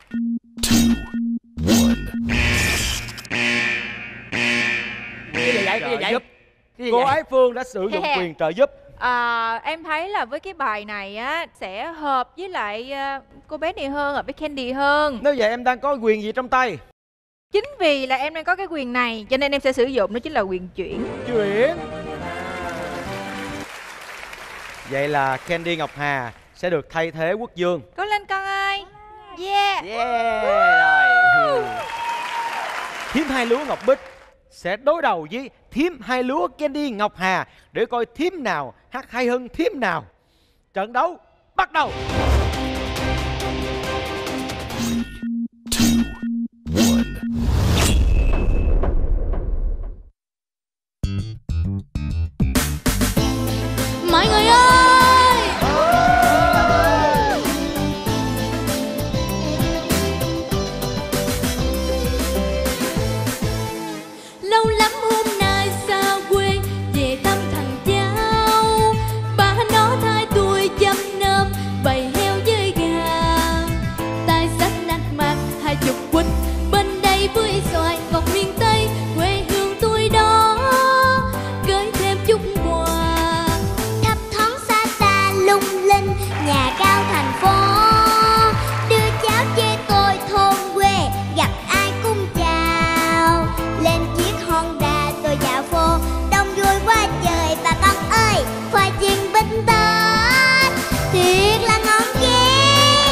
Cái gì vậy? Cái gì vậy? Giúp. Cái gì Cô vậy? Ái Phương đã sử dụng quyền trợ giúp. À, em thấy là với cái bài này á sẽ hợp với lại à, cô bé này hơn, hợp với Candy hơn. Nếu vậy em đang có quyền gì trong tay? Chính vì là em đang có cái quyền này cho nên em sẽ sử dụng, đó chính là quyền chuyển. Chuyển. Vậy là Candy Ngọc Hà sẽ được thay thế Quốc Dương. Cố lên con ơi. Yeah. Yeah. Rồi. Thím Hai Lúa Ngọc Bích sẽ đối đầu với Thím Hai Lúa Candy Ngọc Hà để coi thím nào hát hay hơn thím nào. Trận đấu bắt đầu. Mọi người ơi, lâu lắm hôm nay xa quê về thăm thằng cháu. Ba nó thay tôi chăm nom bày heo với gà. Tay sách nát mặt hai chục quýt, bên đây với xoài ngọt miền Tây quê hương tôi đó. Gửi thêm chút quà Thấp thoáng xa xa lung linh nhà cao thành phố. Đưa cháu chê tôi thôn quê gặp ai cũng chào. Lên chiếc Honda tôi dạo phố đông vui quá trời bà con ơi. Khoai chiên bánh tết thiệt là ngon ghê.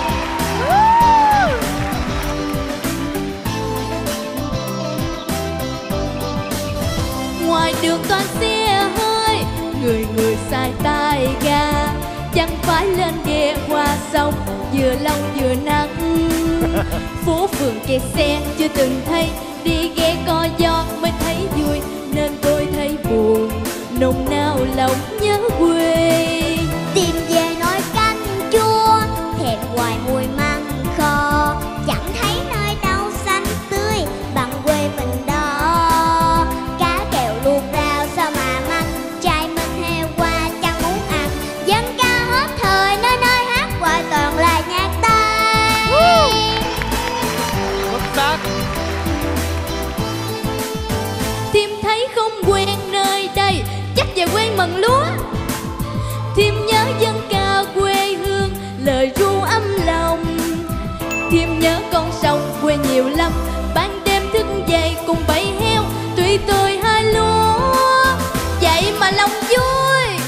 ngoài đường toàn xe hơi, người người xài tay ga. Chẳng phải lên ghe qua sông vừa lâu vừa nắng. Phố phường kẹt xe chưa từng thấy, đi ghe co gió mới thấy vui nên tôi thấy buồn, nồng nao lòng nhớ quê. Tìm về nồi canh chua thèm hoài mùi măng kho. Chẳng thấy nơi đâu xanh tươi bằng quê mình đó. Cá kèo luộc rau sao mà măng, trai mình heo qua chẳng muốn ăn. Dân ca hết thời nơi nơi hát gọi toàn là nhạc Tây. Xuất sắc. Thím thấy không quen nơi đây, chắc về quê mần lúa. Thím nhớ dân ca quê hương, lời ru âm lòng. Thím nhớ con sông quê nhiều lắm, ban đêm thức dậy cùng bầy heo. Tuy tôi hai lúa, vậy mà lòng vui.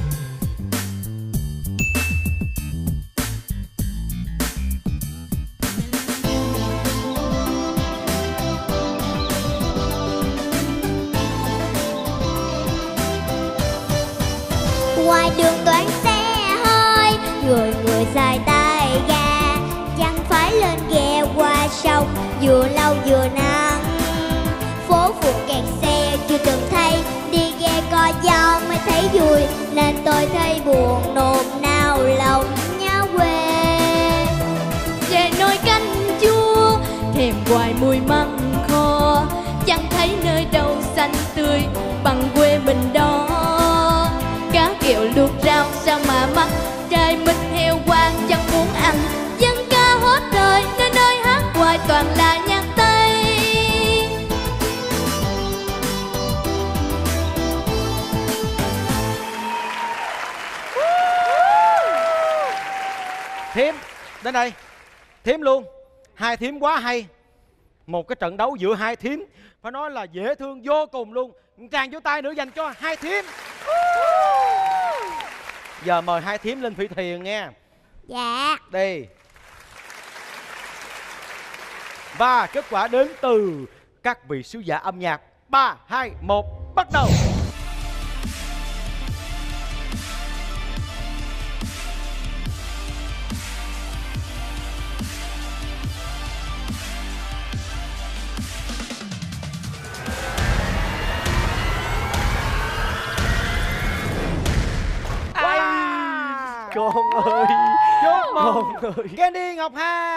Ngoài đường toán xe hơi, người người xài tay ga. Chẳng phải lên ghe qua sông vừa lâu vừa nắng. Phố phường kẹt xe chưa từng thấy, đi ghe co gió mới thấy vui nên tôi thấy buồn nôn nao lòng nhớ quê. Về nồi canh chua thèm hoài mùi măng kho. Chẳng thấy nơi đâu xanh tươi bằng quê mình đó. Cá kẹo luộc rau sao mà mắc, trai mít heo quang chẳng muốn ăn. Dân ca hết đời nơi nơi hát hoài toàn là nhạc Tây. Thím, đến đây. Thím luôn. Hai thím quá hay. Một cái trận đấu giữa hai thím phải nói là dễ thương vô cùng luôn. Tràng vỗ tay nữa dành cho hai thím. Giờ mời hai thím lên phi thuyền nghe. Dạ. Đi. Và kết quả đến từ các vị sứ giả âm nhạc. Ba, hai, một. bắt đầu. Con ơi, chúc mừng con ơi. Candy Ngọc Hà.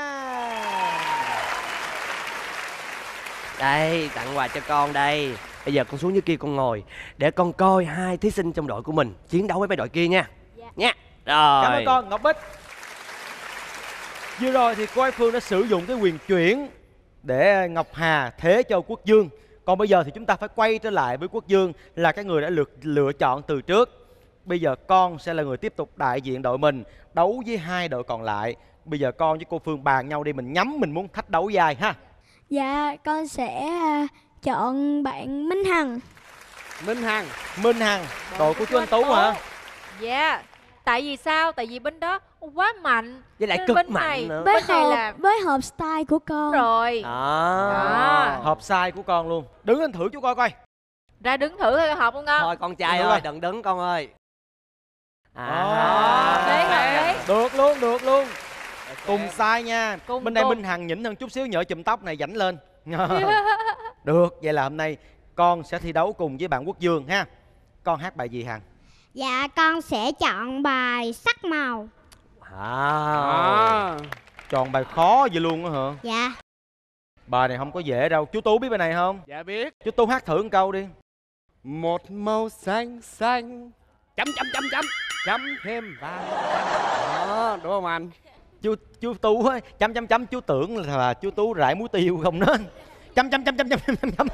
Đây, tặng quà cho con đây. Bây giờ con xuống dưới kia con ngồi để con coi hai thí sinh trong đội của mình chiến đấu với mấy đội kia nha. Dạ. Nha. Rồi. Cảm ơn con Ngọc Bích. Vừa rồi thì cô Ái Phương đã sử dụng cái quyền chuyển để Ngọc Hà thế cho Quốc Dương. Còn bây giờ thì chúng ta phải quay trở lại với Quốc Dương là cái người đã lựa, lựa chọn từ trước. Bây giờ con sẽ là người tiếp tục đại diện đội mình đấu với hai đội còn lại. Bây giờ con với cô Phương bàn nhau đi, mình nhắm mình muốn thách đấu dài ha. Dạ, con sẽ uh, chọn bạn Minh Hằng. Minh Hằng. Minh Hằng, đội của chú anh Tú hả? Dạ. Tại vì sao? Tại vì bên đó quá mạnh. Với lại Nên cực bên mạnh này, nữa. Với bên này hợp, là với hợp style của con. rồi. Đó. Đó. Hợp size của con luôn. Đứng lên thử chú coi coi. Ra đứng thử thôi hợp không con? Thôi con trai Được ơi, rồi. đừng đứng con ơi. À, Đấy, hợp lý. được luôn, được luôn. Cùng size nha. Cùng, Bên đây cùng. Minh Hằng nhỉnh hơn chút xíu, nhỡ chùm tóc này dảnh lên. Được, vậy là hôm nay con sẽ thi đấu cùng với bạn Quốc Dương ha. Con hát bài gì Hằng? Dạ con sẽ chọn bài Sắc Màu. Wow. À. Chọn bài khó vậy luôn á hả? Dạ. Bài này không có dễ đâu. Chú Tú biết bài này không? Dạ biết. Chú Tú hát thử một câu đi. Một màu xanh xanh chấm chấm chấm chấm chấm thêm vàng. Đó, đúng không anh? Chú chú Tú á, chấm chấm chấm chú tưởng là, là chú Tú rải muối tiêu không nên. Chấm chấm chấm chấm chấm chấm chấm.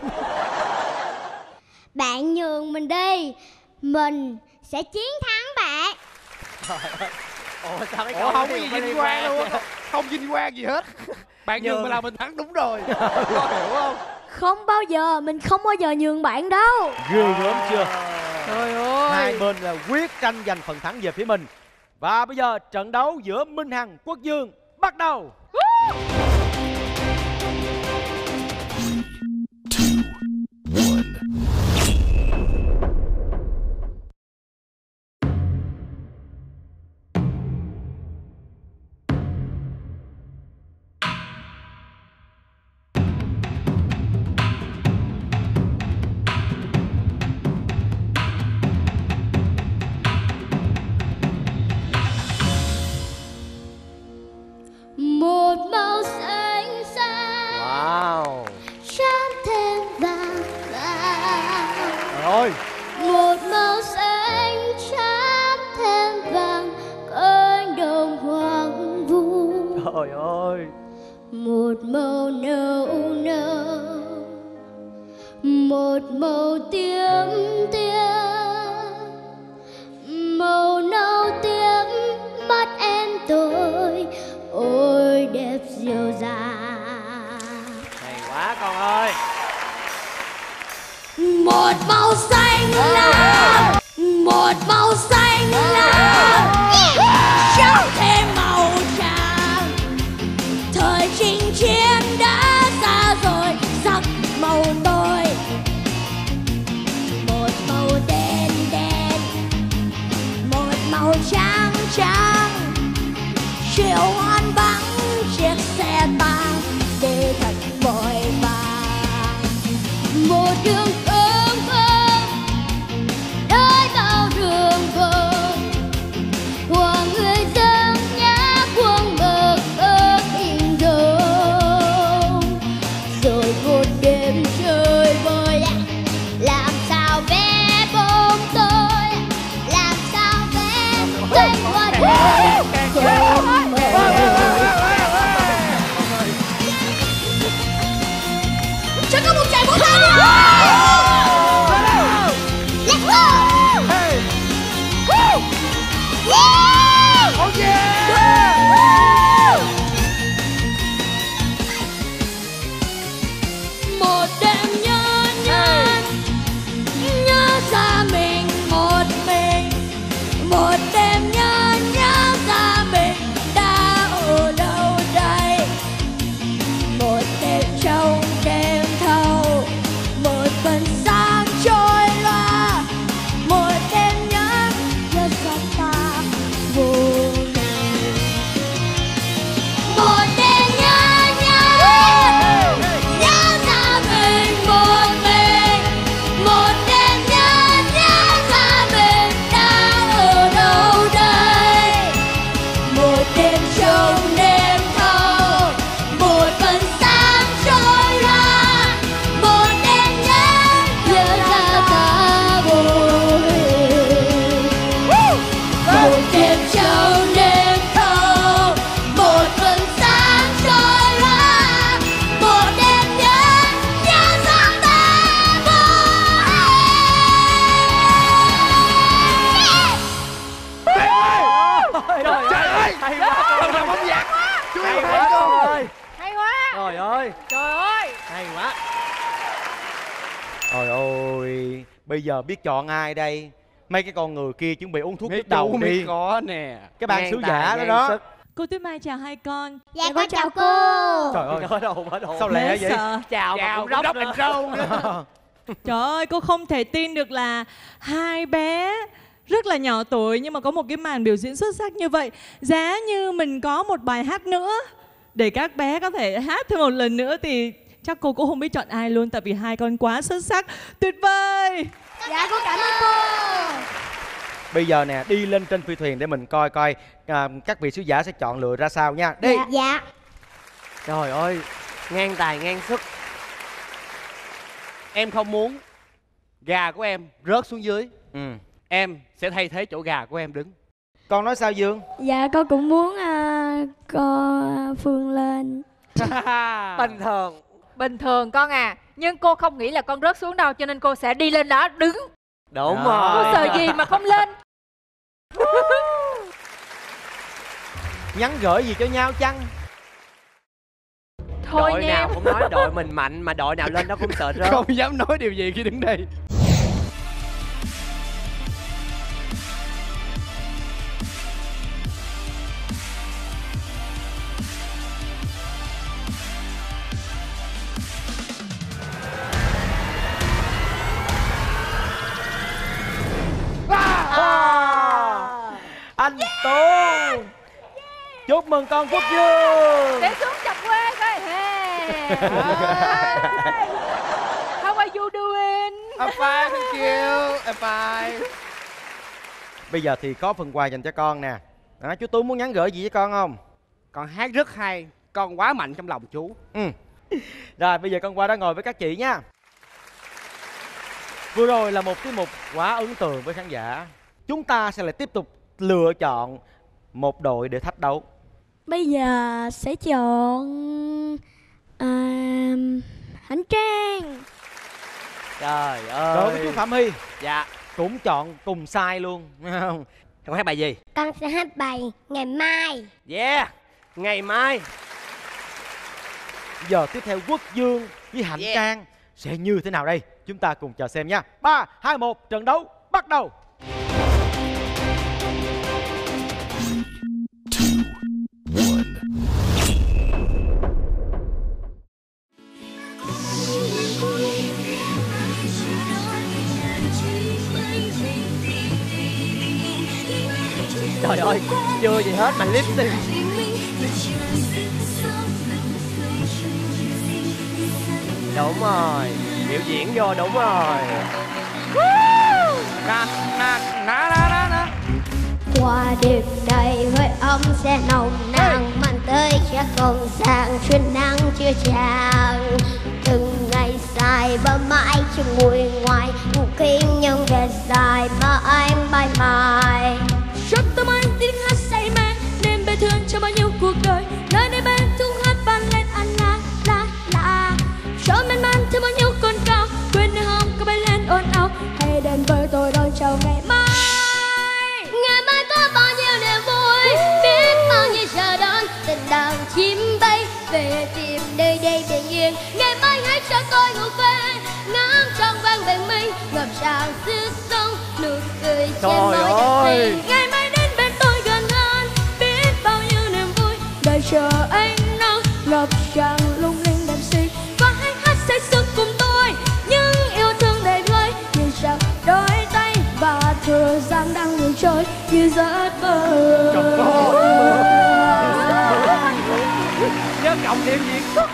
Bạn nhường mình đi, mình sẽ chiến thắng bạn. Ủa sao mấy Ủa câu không có này gì có vinh liên quang quan luôn á. Không vinh quang gì hết. Bạn nhường Nhường. mà là mình thắng đúng rồi. Con hiểu không? Không bao giờ, mình không bao giờ nhường bạn đâu. Ghê gớm chưa? Trời ơi. Hai bên là quyết tranh giành phần thắng về phía mình. Và bây giờ trận đấu giữa Minh Hằng, Quốc Dương bắt đầu. Một màu xanh xanh Wow. chấm thêm vàng vàng. Rồi. Một màu xanh chấm thêm vàng cánh đồng hoang vu. Trời ơi. Một màu nâu nâu, một màu tím tím, màu nâu tím mắt em tôi ôi đẹp dịu dàng. Hay quá con ơi. Một màu xanh lam, một màu xanh lam, trao thêm màu tràm. Thời chinh chiến đã xa rồi, sắc màu tôi. Một màu đen đen, một màu trắng trắng. Chiều hoan vắng chiếc xe tăng đi thật vội vàng. Một đường ương ương đôi bao đường vương của người dân nhã cuồng mực ước hình dung. Rồi một đêm trời vơi lạnh, làm sao vẽ bóng tôi, làm sao vẽ cánh hoa đêm không mơ. Cho có một chạy một thang. Let's go. Woo. Yeah. Oh yeah. Một đêm nhớ nhớ nhớ ra mình một mình. Một đêm nhớ nhớ ra mình đã ở đâu đây. Một đêm trong đêm thâu, một phần sáng trôi. hay quá con ơi. Hay quá. Trời ơi. Trời ơi. Hay quá. Trời ơi, bây giờ biết chọn ai đây? Mấy cái con người kia chuẩn bị uống thuốc nhức đầu đi. Có nè. Cái ban sứ giả đó đó. Cô Tuyết Mai chào hai con. Dạ con chào cô. Trời ơi. Mở đầu, mở đầu. Sao lẹ vậy? Sợ. Chào mà cũng róc lên râu nữa. Trời ơi, cô không thể tin được là hai bé rất là nhỏ tuổi nhưng mà có một cái màn biểu diễn xuất sắc như vậy. Giá như mình có một bài hát nữa để các bé có thể hát thêm một lần nữa thì chắc cô cũng không biết chọn ai luôn, tại vì hai con quá xuất sắc, tuyệt vời. Dạ con cảm ơn cô. Bây giờ nè, đi lên trên phi thuyền để mình coi coi à, các vị sứ giả sẽ chọn lựa ra sao nha. Đi. Dạ, dạ. Trời ơi, ngang tài ngang sức. Em không muốn gà của em rớt xuống dưới. Ừ. Em sẽ thay thế chỗ gà của em đứng. Con nói sao Dương? Dạ con cũng muốn uh, con Phương lên. Bình thường. Bình thường con à. Nhưng cô không nghĩ là con rớt xuống đâu, cho nên cô sẽ đi lên đó đứng. Đúng Đó. rồi. Cô sợ gì mà không lên. Nhắn gửi gì cho nhau chăng? Thôi Đội nha. nào cũng nói đội mình mạnh mà đội nào lên đó cũng sợ rớt. Không dám nói điều gì khi đứng đây. Anh Tú. Chúc mừng con Quốc Dương. Để xuống chọc quê coi. Hey. How are you doing? I'm fine, thank you. I'm fine. Bây giờ thì có phần quà dành cho con nè. Đó, chú Tú muốn nhắn gửi gì với con không? Con hát rất hay. Con quá mạnh trong lòng chú. Ừ. Rồi bây giờ con qua đó ngồi với các chị nha. Vừa rồi là một tiết mục quá ấn tượng với khán giả. Chúng ta sẽ lại tiếp tục lựa chọn một đội để thách đấu. Bây giờ sẽ chọn à, Hạnh Trang. Trời ơi. Đối với chú Phạm Hy. Dạ. Cũng chọn cùng sai luôn, nghe không? Con hát bài gì? Con sẽ hát bài Ngày Mai. Yeah. Ngày mai. Giờ tiếp theo Quốc Dương với Hạnh Yeah. Trang sẽ như thế nào đây? Chúng ta cùng chờ xem nha. Ba, hai, một, trận đấu bắt đầu. Trời ơi, chưa gì hết mà lip sync. Đúng rồi, biểu diễn vô đúng rồi. Na, na, na, na, na, na. Qua đêm nay hơi ấm sẽ nồng nàn, mang tới sẽ không sang xuyên nắng chưa tràn. Từng ngày dài bơ mãi trong ngồi ngoài, ngủ kinh nhưng về dài mà anh bay mãi. Trong tâm anh tiếng hát say mê nên bề thương cho bao nhiêu cuộc đời. Nơi đây bên tung hát vang lên an la la la. Cho men man thêm bao nhiêu con cao, quên nơi hông có bay lên ồn ào. Hãy đến với tôi đón chào ngày mai. Ngày mai có bao nhiêu niềm vui, biết bao nhiêu chờ đón. Tình đàn chim bay về tìm nơi đây bình yên. Ngày mai hãy cho tôi ngủ về, ngắm trăng vang bình minh, ngập tràn sức sống, nụ cười trên môi thật xinh. Ngày mai đến bên tôi gần hơn, biết bao nhiêu niềm vui. Đợi chờ ánh nắng ngập tràn lung linh đèn xinh. Và hãy hát say sưa cùng tôi những yêu thương đầy vơi, như chàng đôi tay và thời gian đang ngừng trôi như giấc mơ. Nhớ cộng điểm diễn xuất.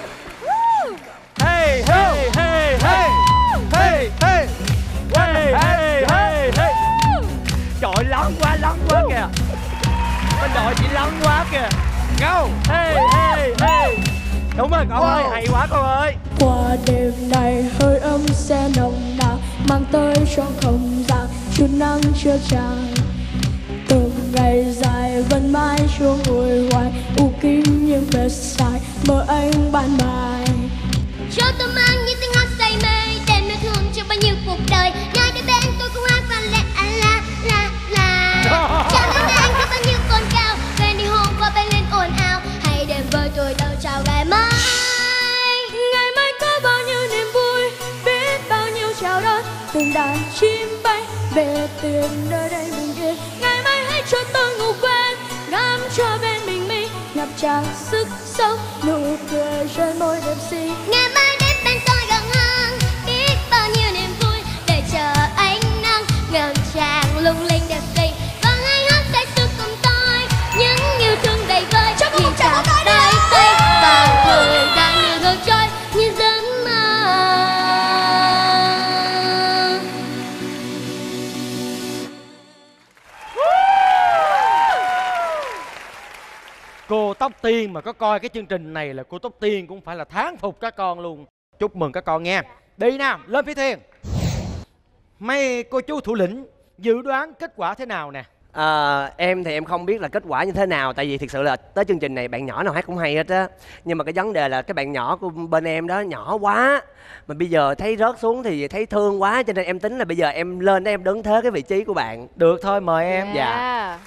Hey, hey, hey, hey. Hey, hey. Hey, hey, hey, hey. Trời lắng quá, lắng quá kìa. Bên đội chị lắng quá kìa. Go. Hey, hey, hey. Đúng rồi con ơi, hay quá con ơi. Qua đêm này hơi ấm sẽ nồng nàn, mang tới cho không gian chút nắng chưa tràn. Từng ngày dài vẫn mãi chưa ngồi hoài, u kín nhưng mệt dài mơ anh ban mai. Cho tôi mang những tiếng hát say mê, đem yêu thương cho bao nhiêu cuộc đời. Ngay đây bên tôi cũng hát vang lên à la la la. Cho đến anh có bao nhiêu con cao, về đi hôn qua bay lên ồn ào. Hãy đến nơi đây bình yên. Ngày mai hãy cho tôi ngủ quên, ngắm cho bên bình minh ngập tràn sức sống, nụ cười trên môi đêm xinh. Ngày mai đến bên tôi gần hơn, biết bao nhiêu niềm vui để chờ ánh nắng ngập tràn lung linh đẹp xinh. Và hãy hát say sưa cùng tôi những yêu thương đầy vơi, như chàng đôi tay và thời gian như ngược trôi như giấc mơ. Cô Tóc Tiên mà có coi cái chương trình này là cô Tóc Tiên cũng phải là thán phục các con luôn. Chúc mừng các con nghe. Đi nào, lên phía thuyền. Mấy cô chú thủ lĩnh dự đoán kết quả thế nào nè? À, em thì em không biết là kết quả như thế nào. Tại vì thực sự là tới chương trình này bạn nhỏ nào hát cũng hay hết á. Nhưng mà cái vấn đề là cái bạn nhỏ của bên em đó nhỏ quá. Mà bây giờ thấy rớt xuống thì thấy thương quá. Cho nên em tính là bây giờ em lên để em đứng thế cái vị trí của bạn. Được thôi, mời em. Yeah. Dạ.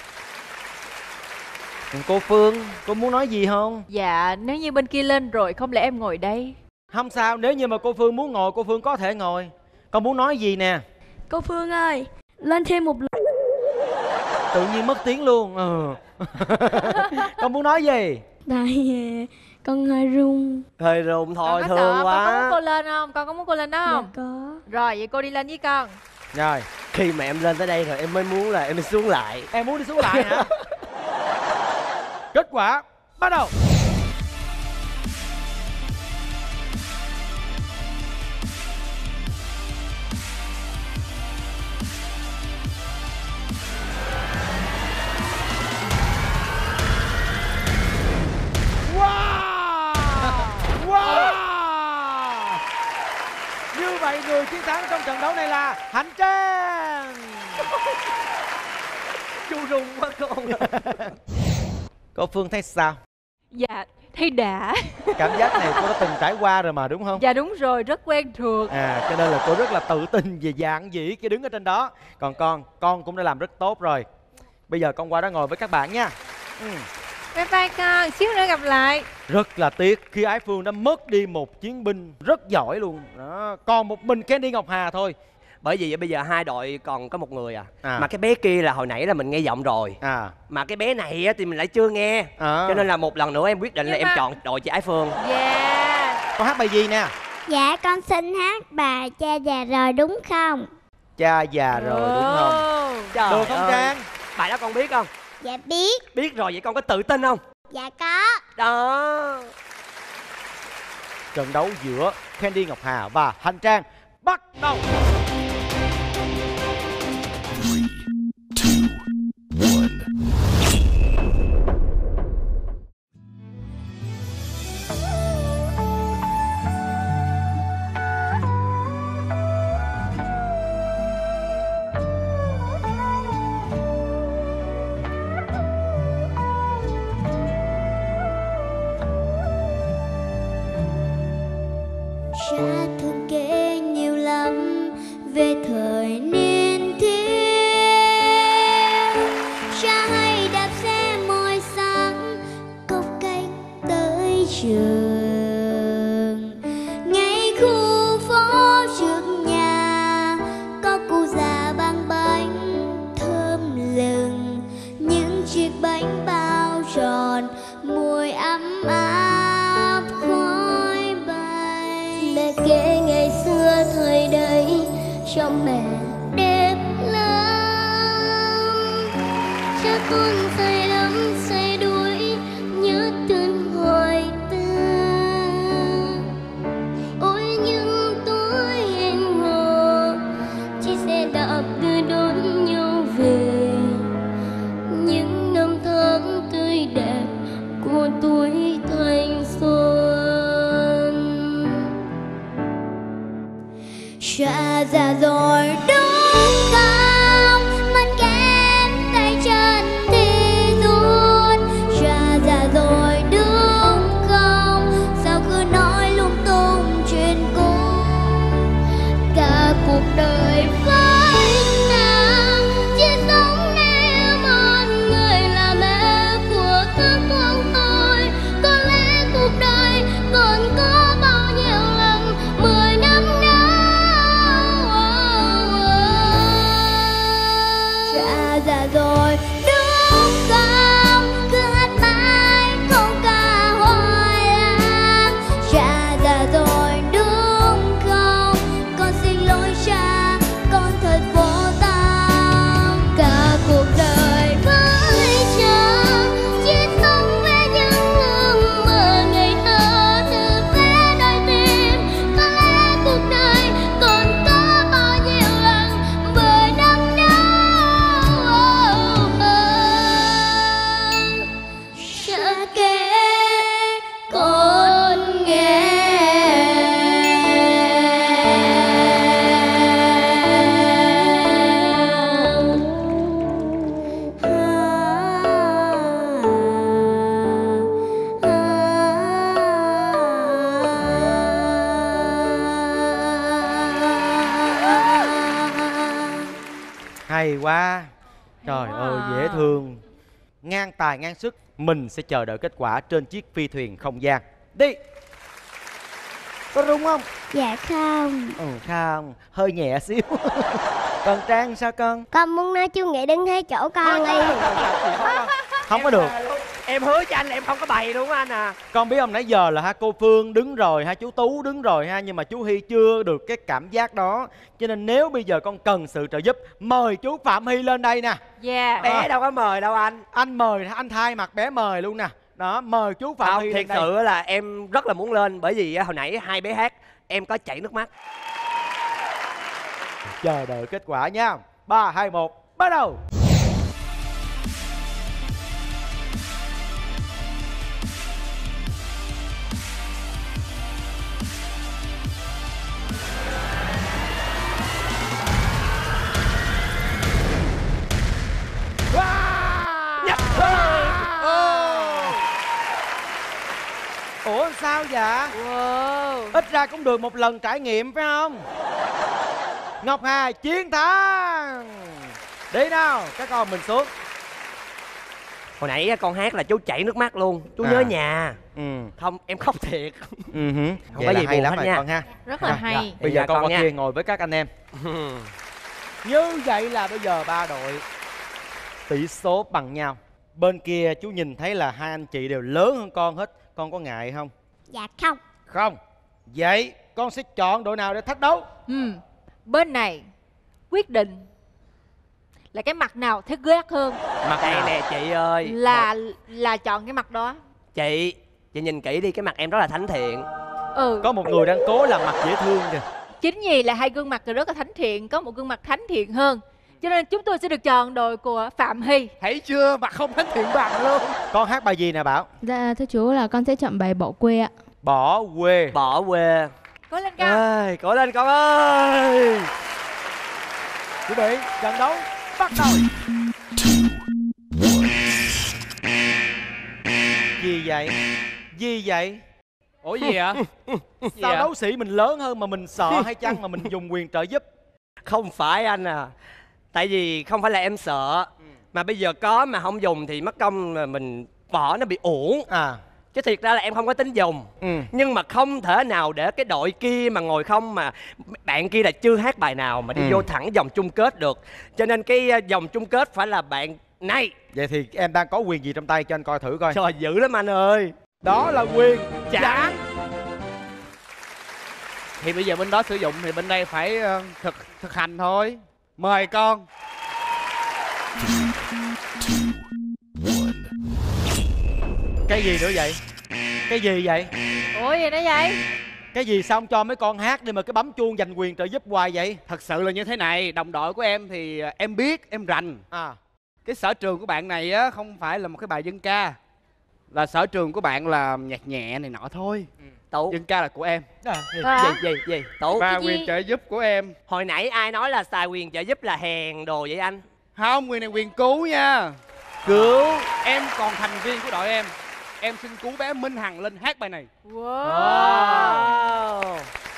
Cô Phương, cô muốn nói gì không? Dạ, nếu như bên kia lên rồi không lẽ em ngồi đây? Không sao, nếu như mà cô Phương muốn ngồi, cô Phương có thể ngồi. Con muốn nói gì nè? Cô Phương ơi, lên thêm một lần. Tự nhiên mất tiếng luôn. Ừ. Con muốn nói gì? Tại con hơi run. Hơi run thôi, Con có thương sợ, quá. con có muốn cô lên không? Con có muốn cô lên đó không? Dạ có. Rồi, vậy cô đi lên với con. Rồi, khi mà em lên tới đây rồi em mới muốn là em đi xuống lại. Em muốn đi xuống lại hả? Kết quả bắt đầu. Wow! Wow! Như vậy người chiến thắng trong trận đấu này là Hạnh Trang. Chu rung quá con. Cô Phương thấy sao? Dạ, thấy đã. Cảm giác này cô đã từng trải qua rồi mà đúng không? Dạ đúng rồi, rất quen thuộc. À, cho nên là cô rất là tự tin về dạng dĩ khi đứng ở trên đó. Còn con, con cũng đã làm rất tốt rồi. Bây giờ con qua đó ngồi với các bạn nha. Ừ. Bye bye con, xíu nữa gặp lại. Rất là tiếc khi Ái Phương đã mất đi một chiến binh rất giỏi luôn đó. Còn một mình Candy Ngọc Hà thôi. Bởi vì bây giờ hai đội còn có một người à. À. Mà cái bé kia là hồi nãy là mình nghe giọng rồi. À. Mà cái bé này á thì mình lại chưa nghe. À. Cho nên là một lần nữa em quyết định Nhưng là mà- em chọn đội chị Ái Phương. Yeah. Con hát bài gì nè? Dạ con xin hát bài Cha già rồi đúng không? Cha già rồi đúng không? Oh. Trời Được không ơi. Trang? Bài đó con biết không? Dạ biết. Biết rồi, vậy con có tự tin không? Dạ có. Đó. Trận đấu giữa Candy Ngọc Hà và Hạnh Trang bắt đầu. Cha thường kể nhiều lắm về thời niên thiếu. Cha hay đạp xe mỗi sáng cốc cách tới trường. Ngay khu phố trước nhà có cụ già bán bánh thơm lừng, những chiếc bánh bao tròn mùi ấm áp khói bay. Mẹ kể ngày xưa thời đấy trong mẹ đẹp lắm, cha con say đắm say đuối nhớ thương hoài ta. Ôi những tối hẹn hò chiếc xe đạp đưa đón nhau về, những năm tháng tươi đẹp của tuổi thanh xuân. Cha già rồi đúng không, mình kém tay chân thì già rồi đúng không? Cứ hát mãi câu ca hoài lang. Cha già rồi đúng không? Con xin lỗi cha, con thật vô tâm. Cả cuộc đời với cha chỉ sống với những ước mơ ngây thơ từ bé đôi tim. Có lẽ cuộc đời còn có bao nhiêu lần bởi nắng đau. Cha kể con nghe. Hay quá. Trời ơi dễ thương, ngang tài ngang sức. Mình sẽ chờ đợi kết quả trên chiếc phi thuyền không gian. Đi. Có rung không? Dạ không. Ừ không, hơi nhẹ xíu. Còn Trang sao con? Con muốn nói chú Nghĩa đứng hết chỗ con đi. Không có được. Em hứa cho anh là em không có bày luôn á anh à. Con biết không, nãy giờ là ha cô Phương đứng rồi ha, chú Tú đứng rồi ha, nhưng mà chú Hy chưa được cái cảm giác đó. Cho nên nếu bây giờ con cần sự trợ giúp, mời chú Phạm Hy lên đây nè. Dạ. Bé à, đâu có mời đâu anh. Anh mời, anh thay mặt bé mời luôn nè. Đó, mời chú Phạm Không, Hy thiệt lên đây. sự là em rất là muốn lên. Bởi vì hồi nãy hai bé hát em có chảy nước mắt. Chờ đợi kết quả nha. Ba, hai, một, bắt đầu. Ủa sao vậy? Wow. Ít ra cũng được một lần trải nghiệm phải không? Ngọc Hà chiến thắng. Đi nào, các con mình xuống. Hồi nãy con hát là chú chảy nước mắt luôn. Chú À. nhớ nhà. Ừ. Không, em khóc thiệt. Ừ hứ. Không Vậy có là gì hay buồn lắm hết rồi nha. con ha. Rất là Rồi, hay. rồi. Bây Vậy giờ là con con qua nha. kia ngồi với các anh em. Như vậy là bây giờ ba đội tỷ số bằng nhau. Bên kia chú nhìn thấy là hai anh chị đều lớn hơn con hết. Con có ngại không? Dạ không. Không. Vậy con sẽ chọn đội nào để thách đấu? Ừ. Bên này quyết định là cái mặt nào thấy ghét hơn Mặt Đây nào? nè chị ơi. là là chọn cái mặt đó. Chị, chị nhìn kỹ đi, cái mặt em rất là thánh thiện. Ừ. Có một người đang cố làm mặt dễ thương kìa. Chính vì là hai gương mặt rất là thánh thiện, có một gương mặt thánh thiện hơn, cho nên chúng tôi sẽ được chọn đội của Phạm Hy. Thấy chưa, mặt không thánh thiện bằng luôn. Con hát bài gì nè Bảo? Dạ thưa chú là con sẽ chọn bài Bỏ Quê ạ. Bỏ quê. Bỏ quê. Cố lên con. Ơi, cố lên con ơi. Chuẩn bị, trận đấu bắt đầu. Gì vậy? Gì vậy? Ủa gì ạ? Sao đấu sĩ mình lớn hơn mà mình sợ hay chăng mà mình dùng quyền trợ giúp? Không phải anh à. Tại vì không phải là em sợ, mà bây giờ có mà không dùng thì mất công mà mình bỏ nó bị uổng. À. Chứ thiệt ra là em không có tính dùng. Ừ. Nhưng mà không thể nào để cái đội kia mà ngồi không, mà bạn kia là chưa hát bài nào mà đi Ừ. vô thẳng vòng chung kết được. Cho nên cái vòng chung kết phải là bạn này. Vậy thì em đang có quyền gì trong tay cho anh coi thử coi. Trời, dữ lắm anh ơi. Đó là quyền Chán. Thì bây giờ bên đó sử dụng thì bên đây phải ờ, thực thực hành thôi. Mời con. Cái gì nữa vậy? Cái gì vậy? Ủa gì nữa vậy? Cái gì sao không cho mấy con hát đi mà cái bấm chuông giành quyền trợ giúp hoài vậy? Thật sự là như thế này, đồng đội của em thì ờ, em biết, em rành. À. Cái sở trường của bạn này á không phải là một cái bài dân ca, là sở trường của bạn là nhạc nhẹ này nọ thôi. Tú. Dân ca là của em. À, Gì, À. gì, gì? Tú. Và Cái gì? quyền trợ giúp của em. Hồi nãy ai nói là xài quyền trợ giúp là hèn đồ vậy anh? Không, quyền này quyền cứu nha. Cứu. Em còn thành viên của đội em. Em xin cứu bé Minh Hằng lên hát bài này. Wow. Wow.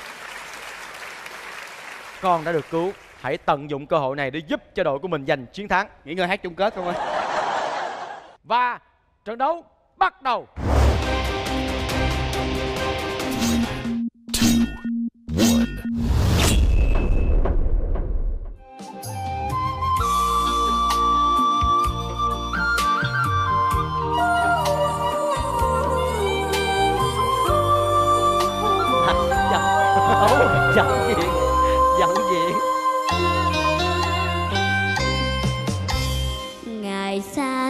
Con đã được cứu. Hãy tận dụng cơ hội này để giúp cho đội của mình giành chiến thắng. Nghỉ ngơi hát chung kết con ơi. Và trận đấu bắt đầu.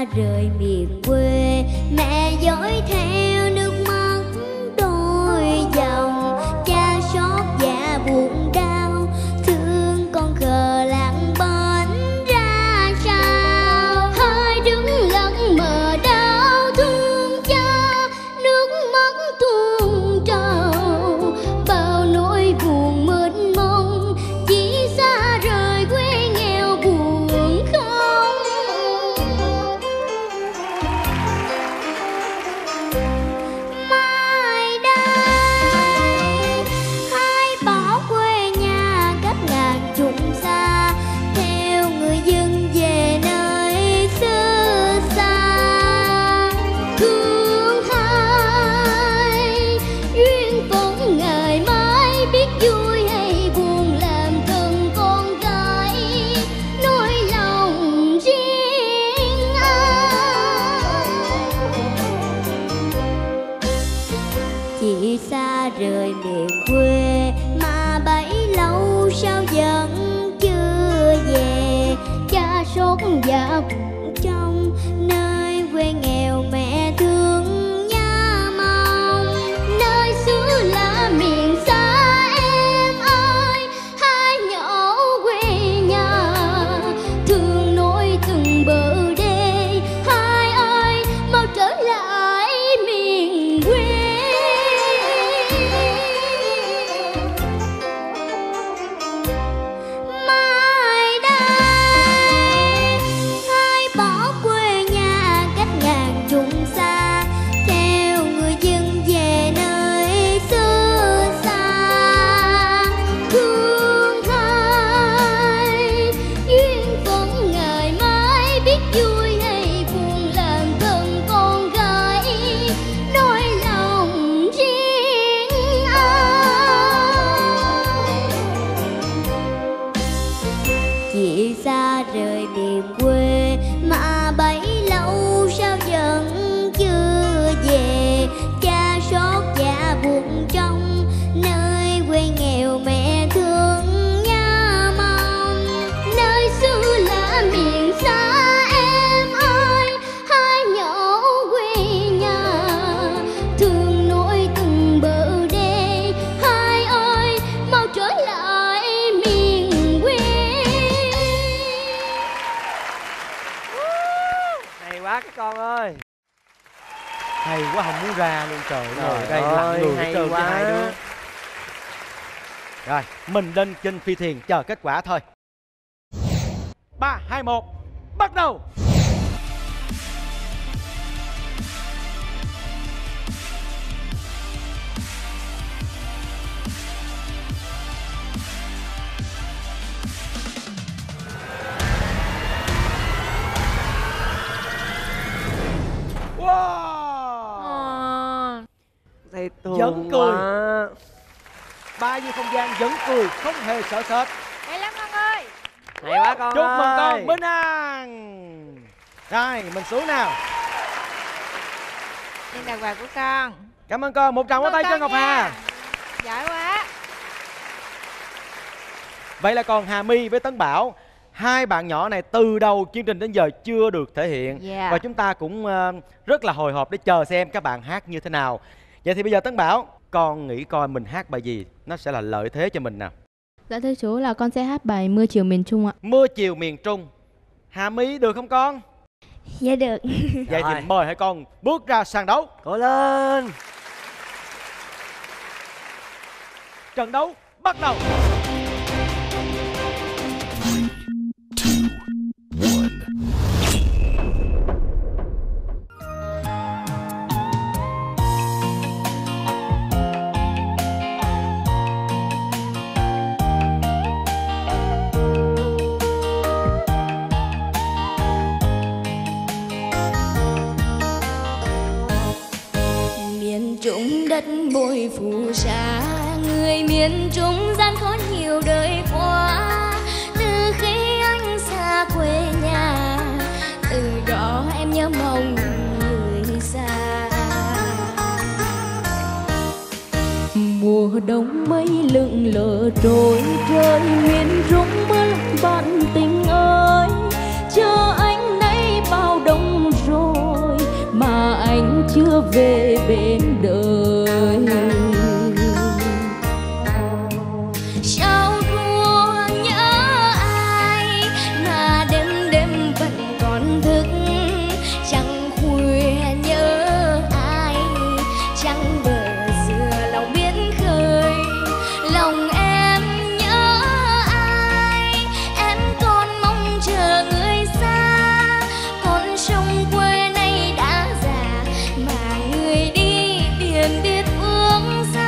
rời miền quê, mẹ dõi theo nước mắt đôi dòng. Cha xót dạ buồn đau, thương con khờ lặng bánh ra sao. Hai đứng lặng mờ đau thương cha, nước mắt tuôn trào. Bao nỗi buồn mênh mông, chỉ xa rời quê nghèo buồn không. Mai đây hai bỏ quê nhà cách ngàn trùng xa, theo người dân về nơi xứ xa. Thương hai duyên phận ngày mai, biết vui hay buồn làm thân con gái, nỗi lòng riêng ai. Chị xa rời miền quê mà bấy lâu sao vẫn chưa về. Cha sốt dạ buồn trong nơi quê nghèo, mẹ thương nhớ mong nơi xứ lạ miền xa. Em ơi hai nhỏ quê nhà, thương nối từng bờ đê. Hai ơi mau trở lại miền quê. Mai đây hai bỏ quê nhà cách ngàn trùng xa, theo người dân về nơi xứ xa. Thương hai duyên phận ngày mai, biết vui hay buồn làm thân con gái, nỗi lòng riêng ai. Chị xa rời miền quê mà bấy lâu sao vẫn chưa về. Cha xót dạ buồn trong nơi quê nghèo, mẹ thương nhớ mong nơi xứ lạ miền xa. Em ơi hai nhỏ quê nhà, thương nối từng bờ đê. Hai ơi mau trở lại miền quê. Hay quá các con ơi. Hay quá không muốn ra luôn, trời Trời ơi, đây ơi, lặng người hết hay trơn cho quá. hai đứa. Rồi, mình lên trên phi thuyền chờ kết quả thôi. Ba, hai, một, bắt đầu. Wow, Thấy thương Vẫn cười. quá. ba như không gian vẫn cười, không hề sợ sệt. Hay lắm con ơi. Hay quá con Chúc ơi. mừng con Minh An. Rồi, mình xuống nào. Đây là quà của con. Cảm ơn con, một tràng vỗ tay cho Ngọc Hà. Giỏi quá. Vậy là còn Hà My với Tấn Bảo, hai bạn nhỏ này từ đầu chương trình đến giờ chưa được thể hiện. Yeah. Và chúng ta cũng uh, rất là hồi hộp để chờ xem các bạn hát như thế nào. Vậy thì bây giờ Tấn Bảo, con nghĩ coi mình hát bài gì nó sẽ là lợi thế cho mình nào? Dạ thưa chú là con sẽ hát bài Mưa Chiều Miền Trung ạ. Mưa Chiều Miền Trung. Hà My được không con? Dạ được. Vậy Rồi. thì mời hai con bước ra sàn đấu. Cố lên. Trận đấu bắt đầu. Miền Trung đất bội phù sa, người miền Trung gian khó nhiều đời qua. Từ khi anh xa quê nhà, từ đó em nhớ mong người xa. Mùa đông mây lững lờ trôi rơi, miền Trung mưa lạnh bạn tình ơi. Chờ anh đây bao đông chưa về bên đời. Sao thua nhớ ai mà đêm đêm vẫn còn thức, chẳng khuya nhớ ai, chẳng bờ dừa lòng biết khơi. Lòng em nhớ ai, em còn mong chờ người xa. Con sông quê này đã già mà người đi tiền biết phương xa.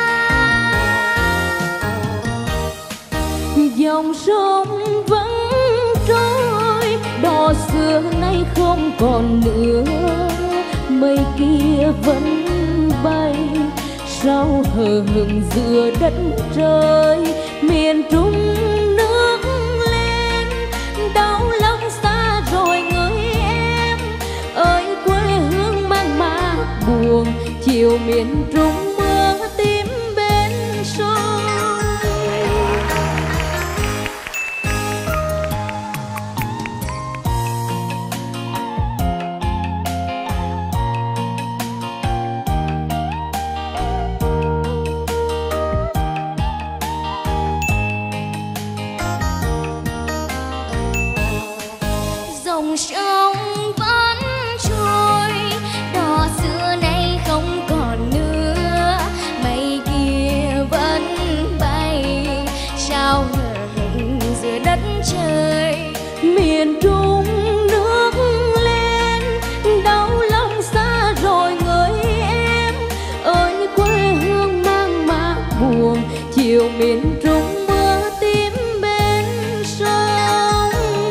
Dòng sông vẫn trôi, đò xưa nay không còn nữa. Mây kia vẫn bay, sao hờ hững giữa đất trời. Miền Trung nước lên, đau lòng xa rồi người em. Ơi quê hương mang má buồn, chiều miền Trung mưa tím bên sông. Dòng sông vẫn trôi, đò xưa nay không còn nữa. Mây kia vẫn bay, sao hờ hững giữa đất trời. Miền Trung nước lên, đau lòng xa rồi người em. Ơi quê hương mang má buồn, chiều miền Trung mưa tím bên sông.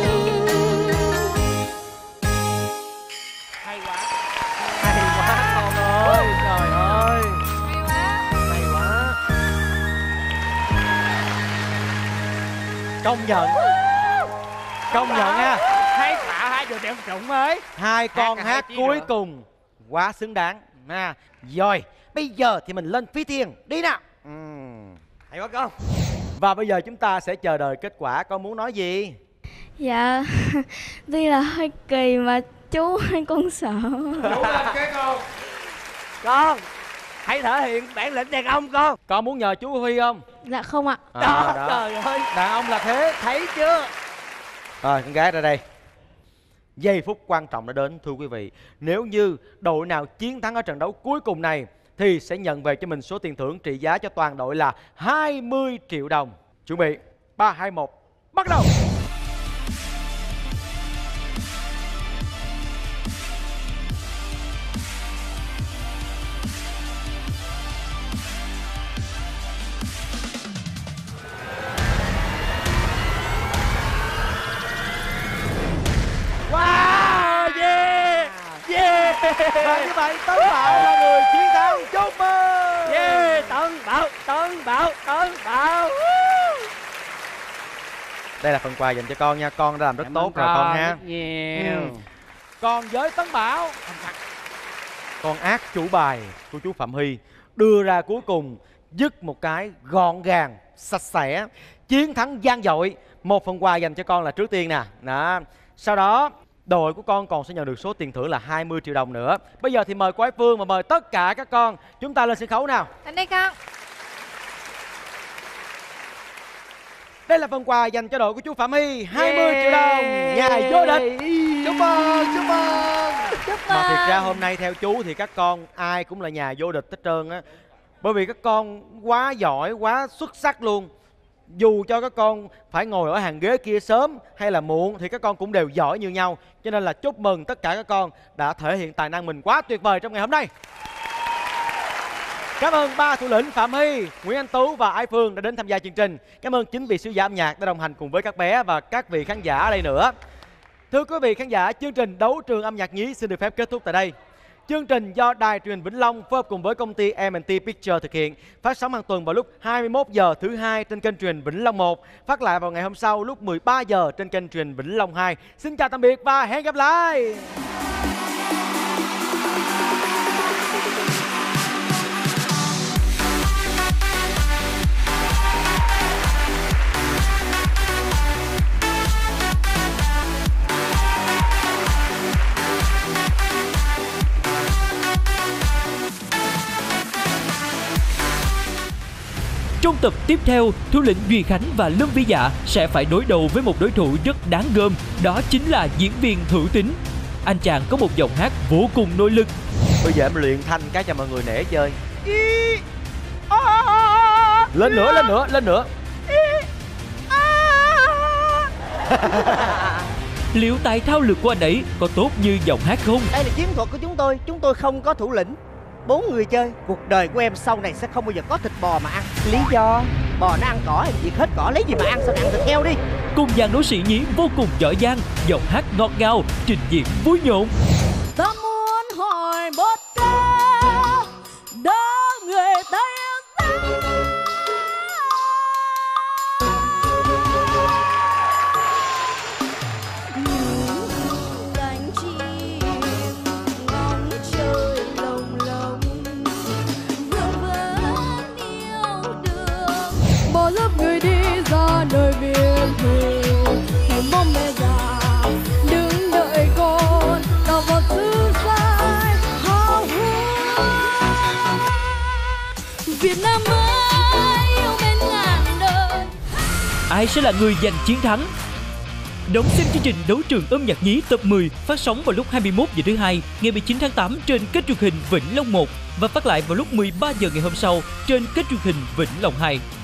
Hay quá, hay quá con ơi, trời ơi, hay quá. Công nhận, công nhận nha. Thấy thả hai người đẹp trụng ấy. Hai con Hát hát, là hai cuối nữa. cùng quá xứng đáng ha. Rồi bây giờ thì mình lên Phí Thiên đi nào. Ừm. Hay quá con. Và bây giờ chúng ta sẽ chờ đợi kết quả. Con muốn nói gì? Dạ, tuy là hơi kỳ mà chú con sợ. Con hãy thể hiện bản lĩnh đàn ông con. Con muốn nhờ chú Huy không? Dạ không ạ. À, Đó, đó. trời ơi, Đàn ông là thế. thấy chưa? Rồi con gái ra đây. Giây phút quan trọng đã đến thưa quý vị. Nếu như đội nào chiến thắng ở trận đấu cuối cùng này thì sẽ nhận về cho mình số tiền thưởng trị giá cho toàn đội là hai mươi triệu đồng. Chuẩn bị ba, hai, một, bắt đầu. Wow, yeah, yeah. Và như vậy Tấn Bảo là người chiến thắng. Chúc mừng. Yeah, Tấn Bảo, Tấn Bảo, Tấn Bảo. Đây là phần quà dành cho con nha. Con đã làm rất Cảm tốt ơn rồi con con ha. rất nhiều. Ừ. Còn với Tấn Bảo, con ác chủ bài của chú Phạm Huy đưa ra cuối cùng dứt một cái gọn gàng, sạch sẽ, chiến thắng gian dội. Một phần quà dành cho con là trước tiên nè. Đó. Sau đó đội của con còn sẽ nhận được số tiền thưởng là hai mươi triệu đồng nữa. Bây giờ thì mời cô Ái Phương và mời tất cả các con chúng ta lên sân khấu nào. Đến đây con. Đây là phần quà dành cho đội của chú Phạm Huy, hai mươi triệu đồng. Nhà vô địch. Chúc mừng, chúc mừng. Chúc Mà thiệt ra mừng. hôm nay theo chú thì các con ai cũng là nhà vô địch hết trơn á. Bởi vì các con quá giỏi, quá xuất sắc luôn. Dù cho các con phải ngồi ở hàng ghế kia sớm hay là muộn thì các con cũng đều giỏi như nhau. Cho nên là chúc mừng tất cả các con đã thể hiện tài năng mình quá tuyệt vời trong ngày hôm nay. Cảm ơn ba thủ lĩnh Phạm Huy, Nguyễn Anh Tú và Ái Phương đã đến tham gia chương trình. Cảm ơn chín vị sứ giả âm nhạc đã đồng hành cùng với các bé và các vị khán giả ở đây nữa. Thưa quý vị khán giả, chương trình Đấu trường âm nhạc nhí xin được phép kết thúc tại đây. Chương trình do Đài truyền hình Vĩnh Long phối hợp cùng với công ty em and tê Picture thực hiện, phát sóng hàng tuần vào lúc hai mươi mốt giờ thứ hai trên kênh truyền Vĩnh Long một, phát lại vào ngày hôm sau lúc mười ba giờ trên kênh truyền Vĩnh Long hai. Xin chào tạm biệt và hẹn gặp lại. Trong tập tiếp theo, thủ lĩnh Duy Khánh và Lâm Vĩ Dạ sẽ phải đối đầu với một đối thủ rất đáng gờm, đó chính là diễn viên Hữu Tín. Anh chàng có một giọng hát vô cùng nội lực. Bây giờ em luyện thanh cái cho mọi người nể chơi. Lên nữa, lên nữa, lên nữa. Liệu tài thao lược của anh ấy có tốt như giọng hát không? Đây là chiến thuật của chúng tôi, chúng tôi không có thủ lĩnh. Bốn người chơi, cuộc đời của em sau này sẽ không bao giờ có thịt bò mà ăn. Lý do bò nó ăn cỏ, em diệt hết cỏ lấy gì mà ăn, sao ăn thịt heo đi. Cùng dàn đấu sĩ nhí vô cùng giỏi giang, giọng hát ngọt ngào, trình diễn vui nhộn. Ta muốn hỏi một câu, đó người ta yêu ta. Những cánh chim ngóng trời lồng lộng, vương vấn yêu đương. Bỏ lớp người đi ra nơi biển thù, hãy mong mẹ già đứng đợi con đào vào thứ dài hào hùng. Việt Nam ơi yêu bên ngàn đời. Ai sẽ là người giành chiến thắng? Đón xem chương trình Đấu trường âm nhạc nhí tập mười phát sóng vào lúc hai mươi mốt giờ thứ hai ngày mười chín tháng tám trên kênh truyền hình Vĩnh Long một và phát lại vào lúc mười ba giờ ngày hôm sau trên kênh truyền hình Vĩnh Long hai.